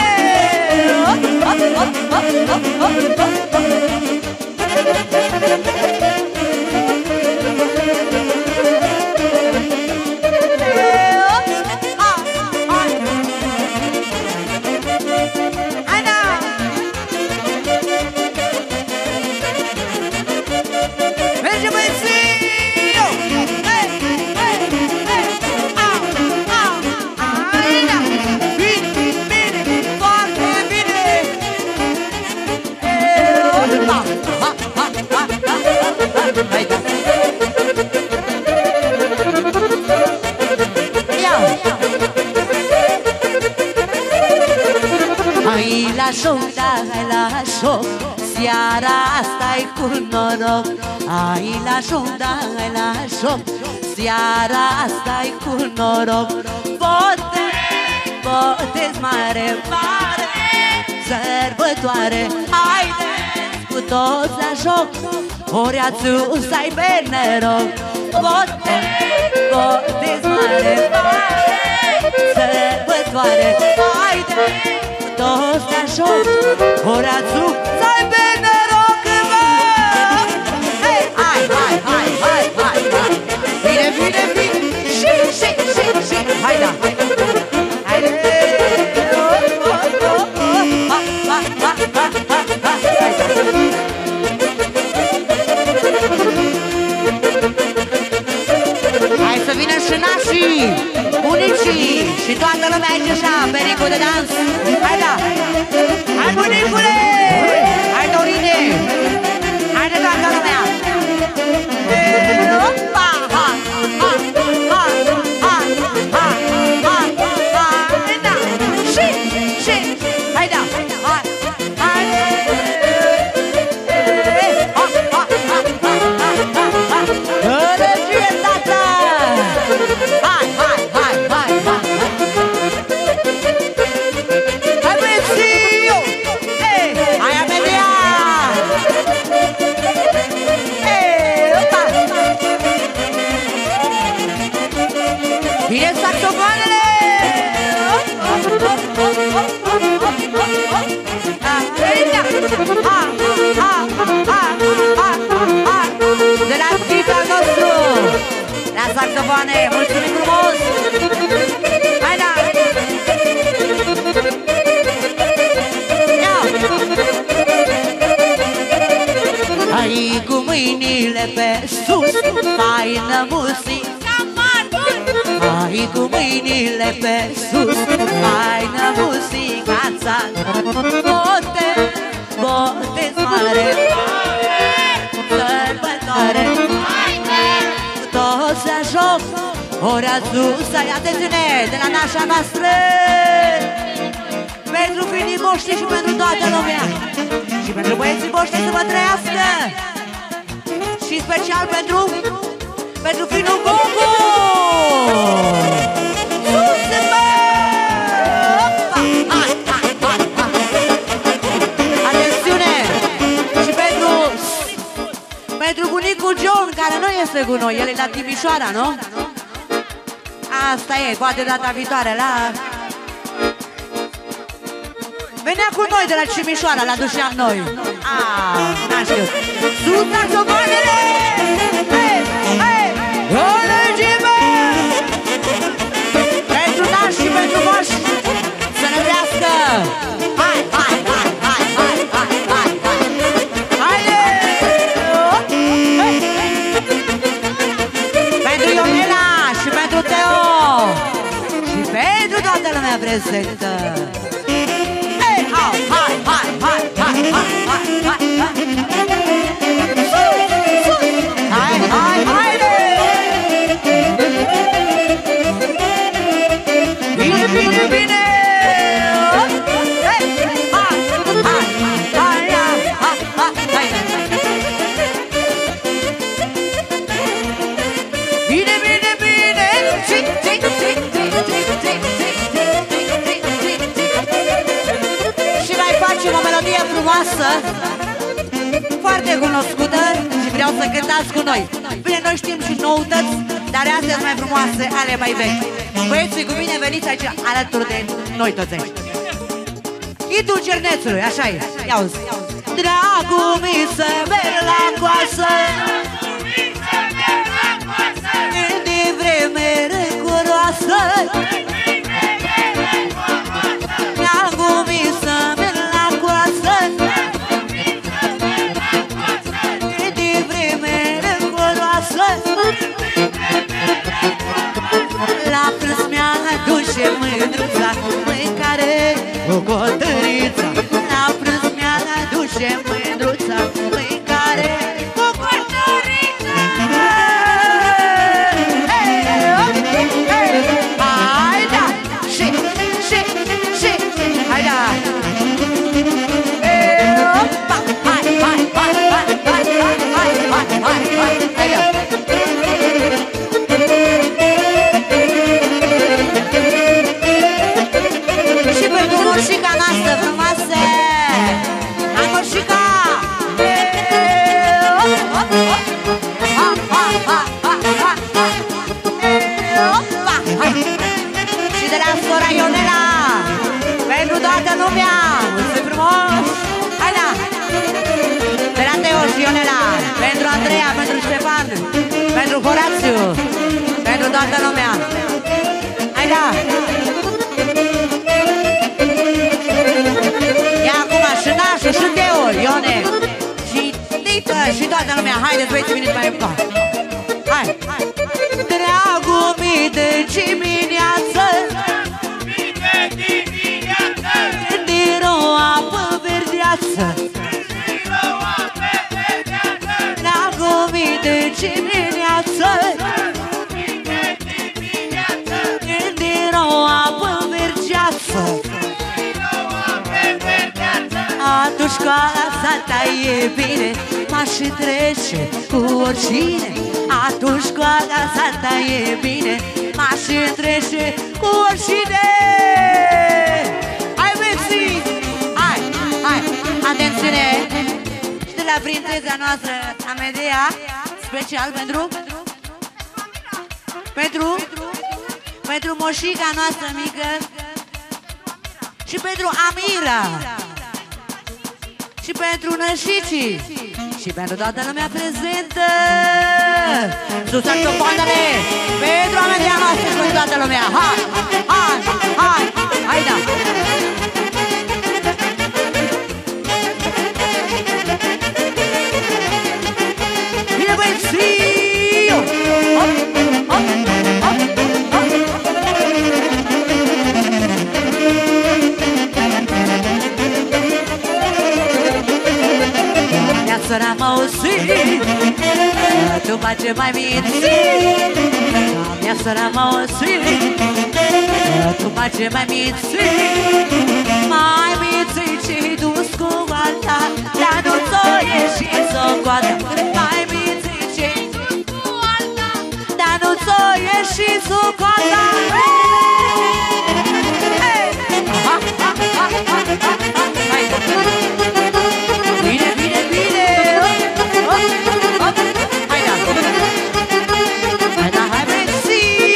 Hai la joc, da, hai la joc, seara asta-i cu noroc. Hai la joc, da, hai la joc, seara asta-i cu noroc. Botez, botez mare, mare, sărbătoare. Haideți cu toți la joc, Horeațiu să aibă noroc. Botez, botez mare, mare, sărbătoare. Haideți toți la joc, Horeațiu să aibă noroc, bă! Hai, hai, hai, hai, hai, hai, hai! Bine, bine, bine! Și, și, și, și! Hai, da! Haide! Hai să vină și nașii, bunicii și toată lumea aici așa, pericul de dans. Hai da! Hai bunicule! Hai Dorine! Hai de toată lumea! Opa! Ha! Ha! Ha! Ha! Ha! Ha! Hai da! Și! Și! Hai da! Hai! Hai! Ha! Ha! Ha! Ha! Ha! Ha! Gălăgie, tata! Hai! Hai! Hai! Hai! Hai! Hai băiețiu! Ei! Hai Amelia! Ei! Opa! Bine saxofoanele! Ha! Ha! Ha! Ha! Ha! De la timpul nostru! La saxofoane! Mulțumim frumos! Hai da! Ia! Hai cu mâinile pe sus, faină muzica mare! Hai cu mâinile pe sus, faină muzica-ța. Botez, botez mare, sărbătoare. Toți la joc, Horeațiu să-i atențiune de la nașa noastră, pentru fiii voștri și pentru toată lumea, și pentru băieții voștri să vă trăiască, și special pentru pentru finul Gugu. Atențiune! Și pentru pentru bunicul John, care nu este cu noi, el e la Timișoara, nu? Asta e, poate data viitoare, la... Venea cu noi de la Timișoara, la dușeam noi. Ah, n-am știut. Sus saxofoanele! Hei, hei, colegii mei! lumea prezentă. Hey, au, hai, hai, hai, hai, hai, hai, hai, hai. Hai, hai, haide! Bine, bine, bine! Hey, hai, hai, hai, hai, hai, hai. Bine, bine, bine! Tic, tic, tic, tic, tic, tic, tic, tic, tic. Și mai facem o melodie frumoasă, foarte cunoscută și vreau să cântați cu noi. Bine, noi știm și noutăți, dar astea sunt mai frumoase, ale mai vechi. Băieții, cu mine veniți aici alături de noi toți aici. Hitul Cernețului, așa e, ia uzi. Dragul mi să merg la coasă, de vreme răcoroasă, dragul mi să merg la coasă, de vreme răcoroasă. La prânz mi-a aduce mândruța mâncare o cotăriță. La prânz mi-a aduce mândruța mâncare o cotăriță. Hai da! Și, și, și, hai da! Hai, hai, hai, hai, hai, hai, hai, hai, hai, hai da! Și pentru moșica noastră frumoasă, hai moșica! Și de la sora Ionela, pentru toată lumea, mulțumim frumos! Hai da! De la Teo și Ionela, pentru Andreea, pentru Ștefan, pentru Horațiu, pentru toată lumea! Hai da! Ia acum și Nașu, și Teo, Ione, și Tită, și toată lumea! Haideți, băieți, veniți mai împarte! Hai! Dragul mi de dimineață, din o apă verdeață, dragul mi de dimineață, din o apă verdeață. Atunci casa ta e bine, m-aș trece cu oricine. Atunci casa ta e bine, m-aș trece cu oricine. Hai, băieții! Hai, hai, atențiune! Și de la prințesa noastră, Amedea, special pentru? Pentru? Pentru moșica noastră mică și pentru Amira și pentru nășicii și pentru toată lumea prezentă. Sus saxofoanele pentru Amedea noastră și pentru toată lumea. Hai, hai, hai, hai da! Bine, băieții! Hop, hop, hop, hop! Mea sora m-a auzit, tu face mai mințit. Mea sora m-a auzit, tu face mai mințit. Mai mințit și dus cu alta, dar nu ți-o ieși socoată. Mai mințit și dus cu alta, dar nu ți-o ieși socoată. Bine, bine, bine! Hai da! Hai da, hai băieții!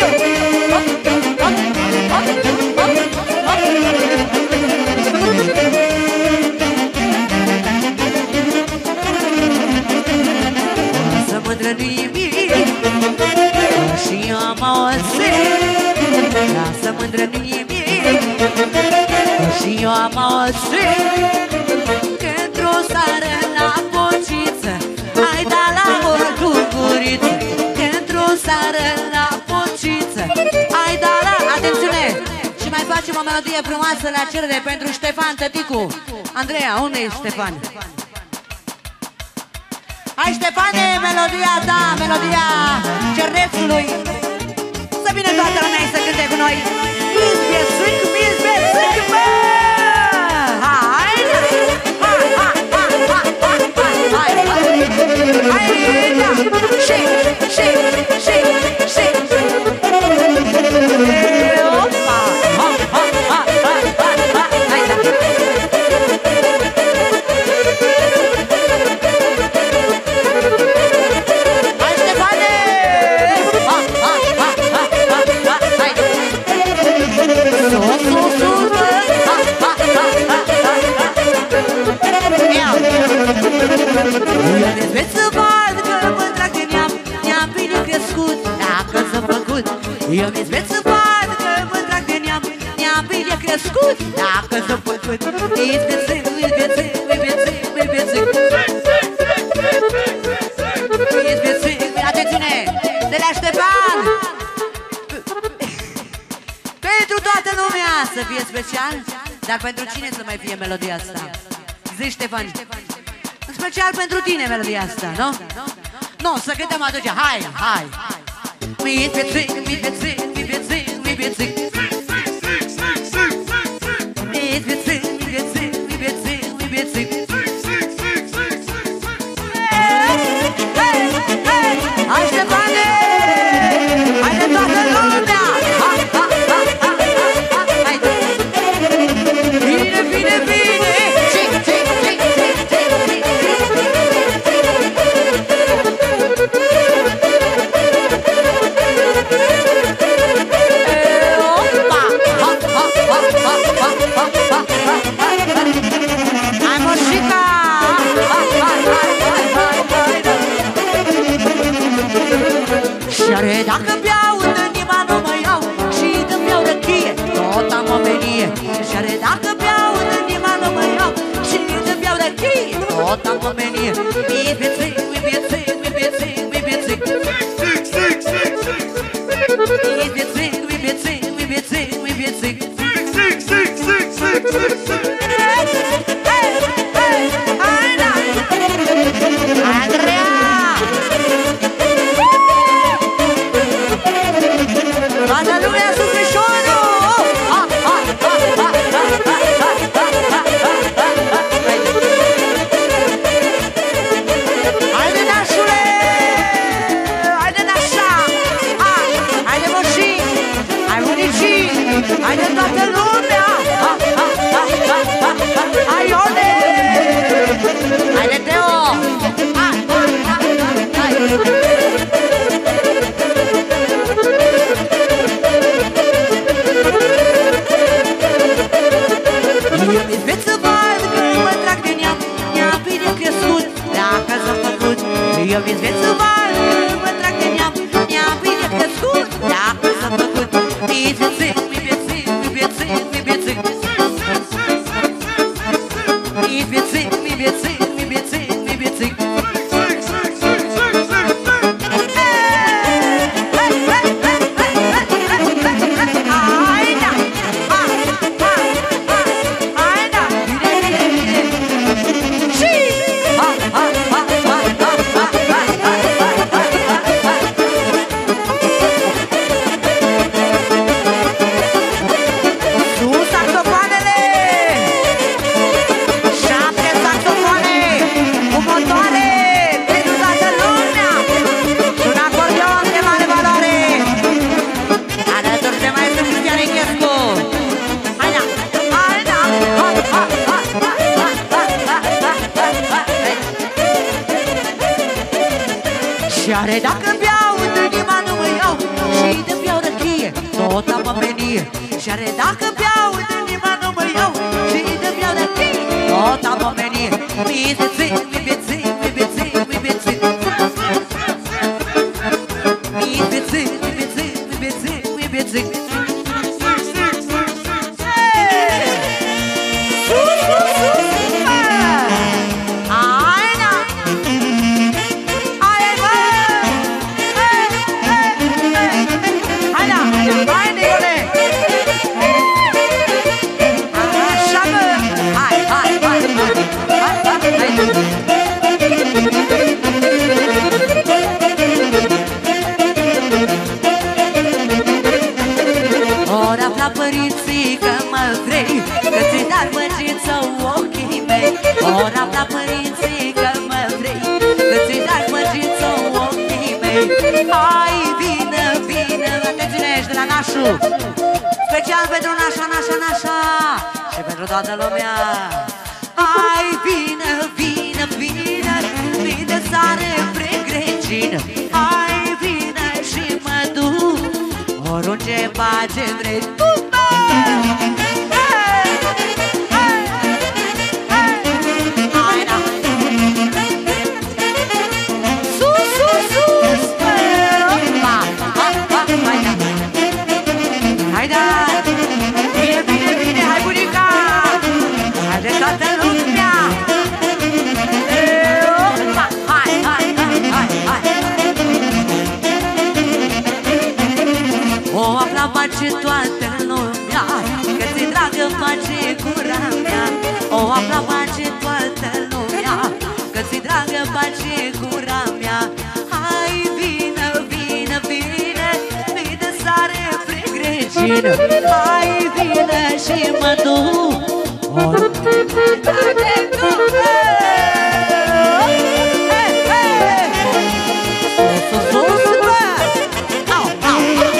Să mândră nu-i nimic și eu am auzit. Lasă mândră nu-i nimic și eu am auzit. Într-o seară la pociță ai dat la oră cu guriță. Într-o seară la pociță ai dat la... Atențiune! Și mai fac facem o melodie frumoasă la cerere pentru Ștefan Tăticu. Andreea, unde e Ștefan? Hai Ștefane, melodia ta, melodia Cernețului. Să vină toată lumea să cânte cu noi. Izbiesuc, izbiesuc, bă! Hai, hai, hai, hai, hai, hai, hai, hai, da! Și, și, și, și! Opa! Ha, ha, ha, ha, ha, ha! Hai, da! Hai, Ștefane! Ha, ha, ha, ha, ha, ha! Hai! Sus, sus, sus, bă! Ha, ha, ha, ha, ha, ha! Ia! Eu veți să vad că mă trag de neam, neam bine crescut, dacă s-a făcut. Eu veți să vad că mă trag de neam, neam bine crescut, dacă s-a făcut. Îți vețe, îți vețe, îți vețe, îți vețe. Îți vețe, atențiune, de la Ștefan! Pentru toată lumea să fie special, dar pentru cine să mai fie melodia asta? Zici, Ștefan, în special pentru tine melodia asta, nu? Nu, să cântăm atunci, hai, hai! Mi viețe, mi viețe, mi viețe, mi viețe. Mi viețe, mi viețe, mi viețe, mi viețe. Hai, Ștefane! Hai de toată lumea! Ha, ha, ha, ha, ha, hai! Bine, bine, bine! Cic, cic, cic, cic, cic, cic, Opa! Ha, ha, ha, ha, ha, ha, ha, ha. Hai, moșica! Hai, hai, hai, hai, hai, hai, hai. Și-are dacă beau, în inima nu mă iau, și când beau răchie, tot am omenie. Și-are dacă beau, în inima nu mă iau, și când beau răchie, tot am omenie. Mi viețe, mi viețe, mi viețe, mi viețe. Mi viețe, mi viețe, mi viețe, mi viețe. Hei, hei, hai, da! Andreea! Toată lumea sus mișorul! Ha, ha, ha, ha, ha, ha, ha, ha, ha, ha, ha. Haide, nașule! Haide, nașa! Haide, moșii! Hai, bunicii! Haide, toată lumea! Ha, ha, ha, ha, ha, ha. Hai, Ione! Haide, Teo! Hai, hai, hai, hai, hai! Eu veți să vad că mă trag de neam, neam bine crescut, dacă s-a făcut. Eu veți să vad că mă trag de neam, neam bine crescut, dacă s-a făcut. Mi viețe, mi viețe, mi viețe, mi viețe. Mi viețe, mi viețe, mi viețe, mi viețe. Și-are dacă beau, în inima nu mă iau, și de beau răchie, tot am omenie. Și-are dacă beau, în inima nu mă iau, și de beau răchie, tot am omenie. Mi viețe, mi viețe, mi viețe, mi viețe. Mi viețe, mi viețe, mi viețe, mi viețe. Hai, Ori afla părinții că mă vrei, că ți-i dat măgiță ochii mei. Ori afla părinții că mă vrei, că ți-i dat măgiță ochii mei. Hai, vină, vină, atențiune, ești de la Nașu, special pentru Nașa, Nașa, Nașa și pentru toată lumea. Hai, vină, vină, vină, vină, sare pregrecină. Hai, vină și mă duc oriunde face vrei. Sus, sus, sus! Hai, da! Bine, bine, bine, hai, bunica! Hai de toată lumea! Hai, hai, hai, hai, hai! O afla face toată lumea, că ți-i dragă face gura mea. O afla face toată lumea, că ți-i dragă face gura mea. Hai, vină, vină, vină, vină, sare pregrecină. Hai, vină și mă duc oriunde face vrei. Sus, sus, sus, bă! Au, au,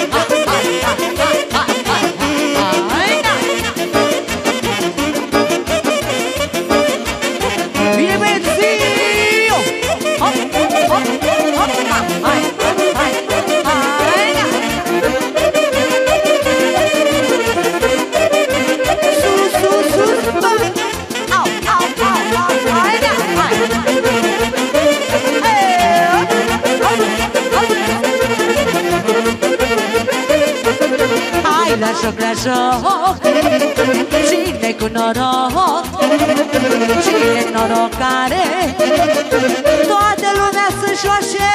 bine, băieții! Hop, hop, hop, hai, hai, hai, da! Sus, sus, sus, bă! Au, au, au, au, hai, da, hai! Hai, la joc, la joc, cine cu noroc, cine norocare, toată lumea să joace.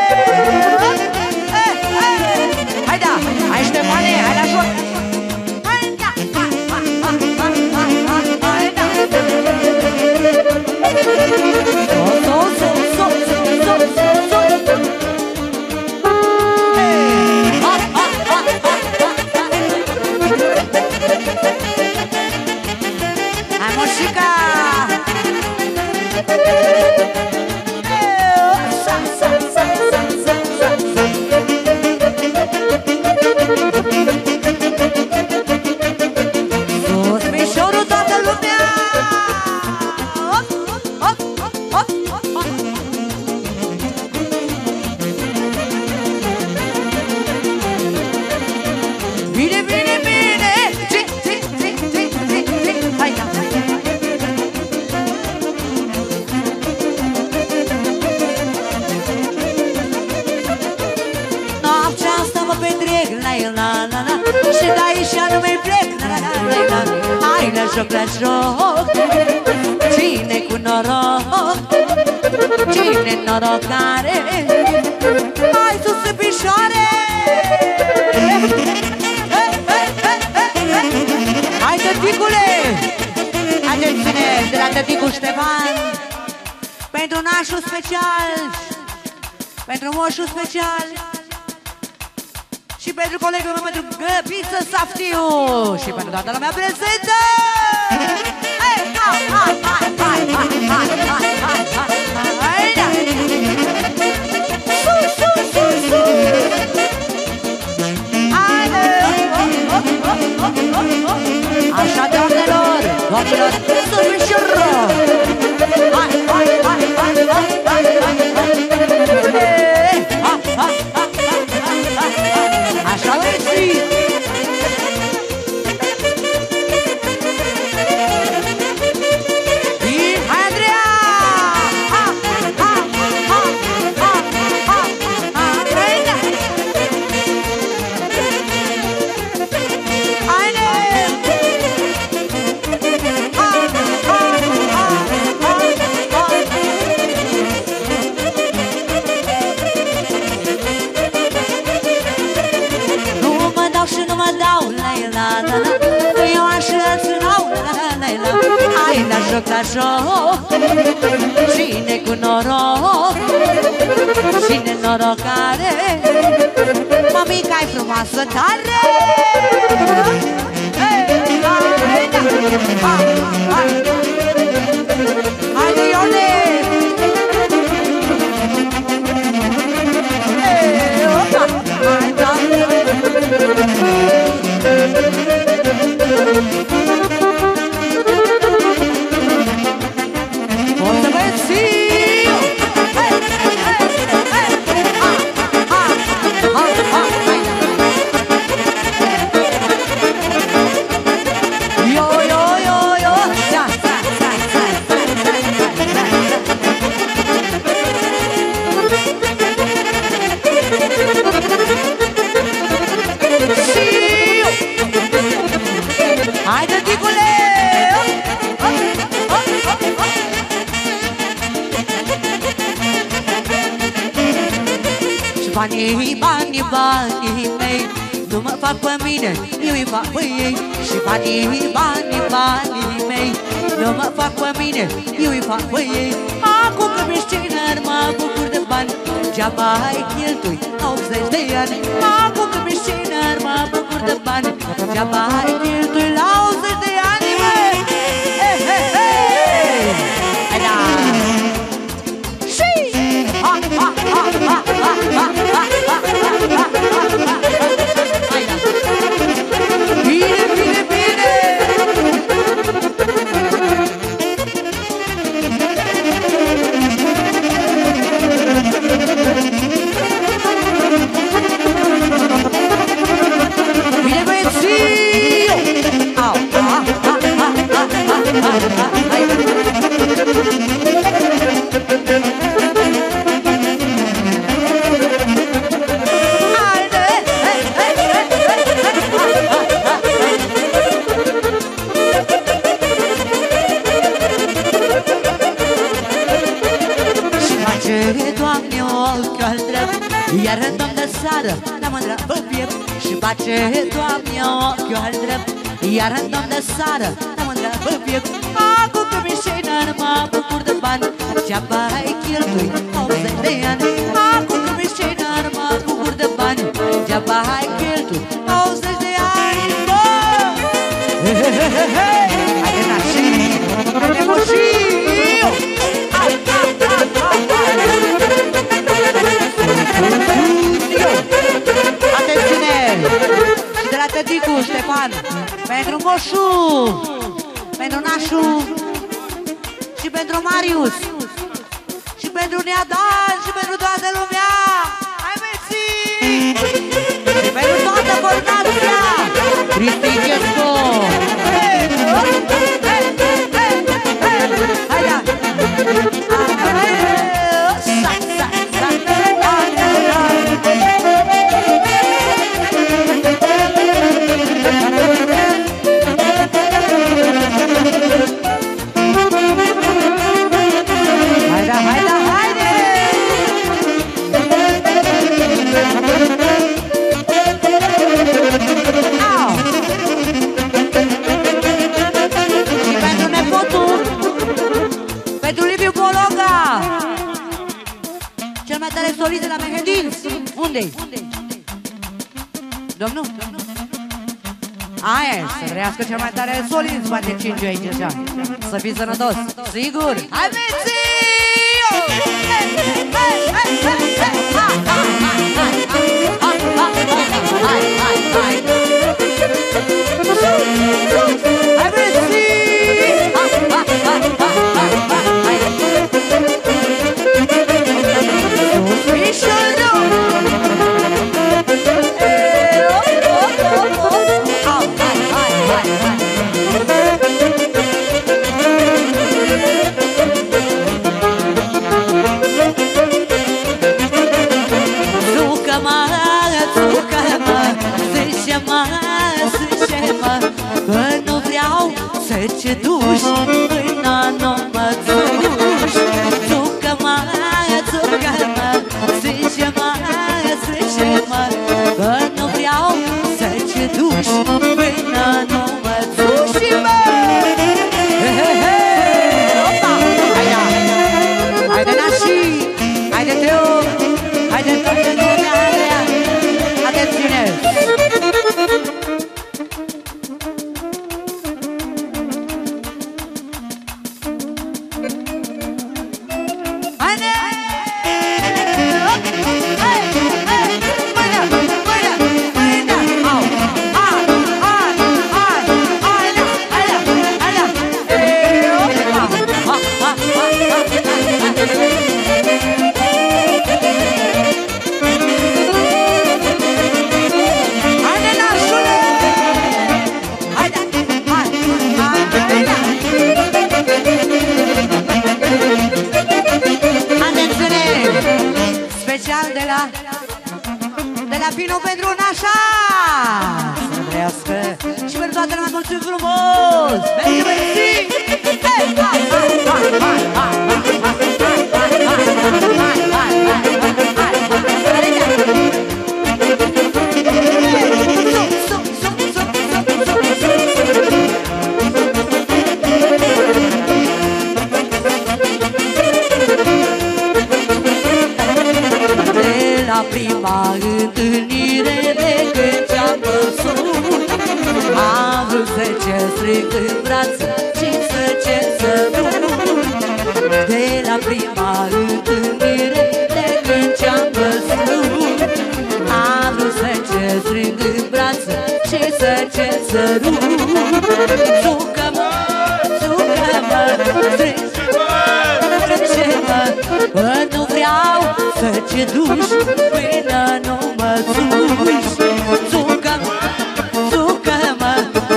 Hai, da, hai, Ștefane, hai la joc. Hai, da, hai, hai, hai, hai, hai, hai, da. So, so, so, so, so, so, so, so. Hai, moșica! Sa, sa, sa, sa, sa, sa, sa. Sus, mișorul, toată lumea! Hop, hop, hop, hop, hop, hop. Bine, bine, bine! Zi, zi, zi, zi, zi, zi. Hai, da! Noaptea asta mă petrec, la la la la, și de aici nu mai plec, la la la la. Hai la joc, la joc, cine cu noroc, cine norocare, hai sus în picioare. Hai, tăticule! Atențiune, de la tăticul Ștefan, pentru nașul special, pentru moșul special și pentru colegul meu, pentru Găbiță Saftiu și pentru toată lumea prezentă! Hai, hai, hai, hai, hai, hai, hai, hai, hai, hai, hai, da! Sus, sus, sus, sus! Haide! Așa, doamnelor, doamnelor, sus, mișoră! Hai, hai, hai, hai, hai, hai, hai, hai! Așa, băieții! Hai, Andreea! Ha, ha, ha, ha, ha, ha, haide! Haide! Ha, ha, ha, ha, ha! Nu mă dau și nu mă dau, la la la la, că eu așa îți dau, la la la la. Hai la joc, la joc, cine cu noroc, cine norocare, mămica-i frumoasă tare. Forță băieții! Yo, yo, yo, yo! Sa, sa, sa, sa, sa, sa, haide, ticule! Și banii, banii, banii mei nu mă fac pe mine, eu îi fac pe ei. Și banii, banii, banii mei nu mă fac pe mine, eu îi fac pe ei. Acum că mi-ești tânăr, mă bucur de bani, degeaba ai cheltui optzeci de ani. Acum că mi-ești tânăr, mă bucur de bani, degeaba ai cheltui la optzeci de ani, măi! He, he, he! Hai da! Și! Ha, ha, ha, ha, ha, ha, ha, ha, ha, ha, ha! Hai da! Bine, bine, bine! Bine, băieții! Au! Ha, ha, ha, ha, ha, ha, ha! Hai da! Doamne, ochiul al drept, iar în domn de sară ne mândră pe piept. Și face, Doamne, ochiul al drept, iar în domn de sară ne mândră pe piept. Acum că mi-e șeină, mă bucur de bani, degeaba ai cheltui optzeci de ani. Acum că mi-e șeină, mă bucur de bani, degeaba ai cheltui optzeci de ani. He, he, he, he, he! Haide, nașii, haide, moșii! Atențiune! Și de la tăticu Ștefan, pentru Moșu, pentru Nașu și pentru Marius și pentru Neadan și pentru toată lumea. Hai, meții! Și pentru toată formația Cristi Chesco. Hai da! Haide, haide, haide! Au! Și pentru nepotul, pentru Liviu Pologa, cel mai tare solist de la Mehedinți. Unde-i? Domnul? Aia e, să trăiască cel mai tare solist, bate cinci aici așa. Să fii sănătos, sigur! Hai, meții! Hai, hai, hai! Hai, meții! Ce duși până nu mă duși. Țucă-mă, țucă-mă, zice-mă, zice-mă, că nu vreau să ce duși până nu mă duși, mă! He, he, he! Opa! Haide! Haide, nașii! Haide, Teo! Haide, toată lumea! Atențiune! finul pentru Nașa să trăiască și pentru toată lumea mulțumim frumos. Mersi, mersi! Hai, hai, hai, hai, hai, hai, la prima întâlnire de când ți-am văzut, am vrut să ce strâng în brațe și să ce sărut. De la prima întâlnire de când ți-am văzut, am vrut să ce strâng în brațe și să ce sărut. Sucă-mă, sucă-mă, strânge-mă, că nu vreau să ce duci până nu mă suci. Sucă-mă, sucă-mă,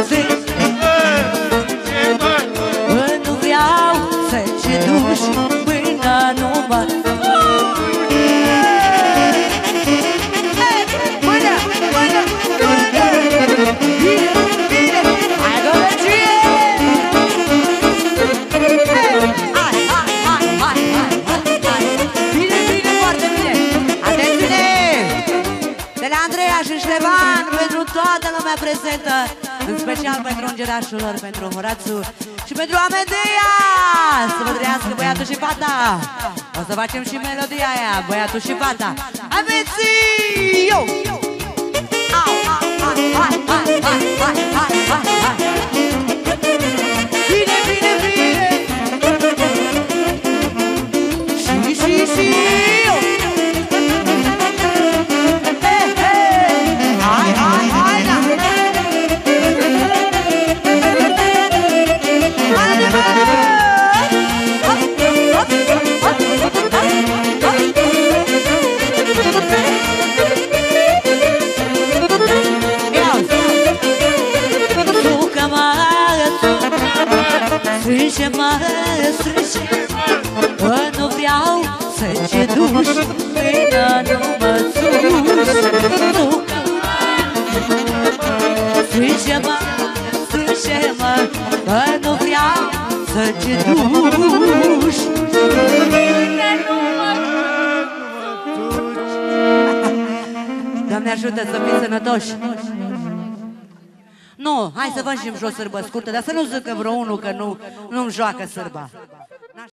strânge-mă, că nu vreau să ce duci până nu mă suci. Până, până, până, bine, bine, hai că mergie! Hai, hai, hai, hai, hai, hai, bine, bine, foarte bine! Atențiune! De la Andreea și Ștefan, pentru toată lumea prezentă, în special pentru îngerașul lor, pentru Horațu și pentru Amedea! Să vă trăiască băiatul și fata! O să facem și melodia aia, băiatul și fata! Aveți! Eu! Au, au, hai, hai, hai, hai, hai, hai, hai, hai! Bine, bine, bine! Și, și, și! Eu! He, he! Hai, hai, hai, da! Haide, bă! Hop, hop, hop, hop, hop, hop! Sucă-mă, strânge-mă, strânge-mă, că nu vreau să ce duci până nu mă suci. Sucă-mă, strânge-mă, strânge-mă, că nu vreau să ce duci până nu mă suci. Doamne ajută să fii sănătoși. Nu, hai să facem și o sârbă scurtă, dar să nu zică vreo unul că nu, nu-mi joacă sârba.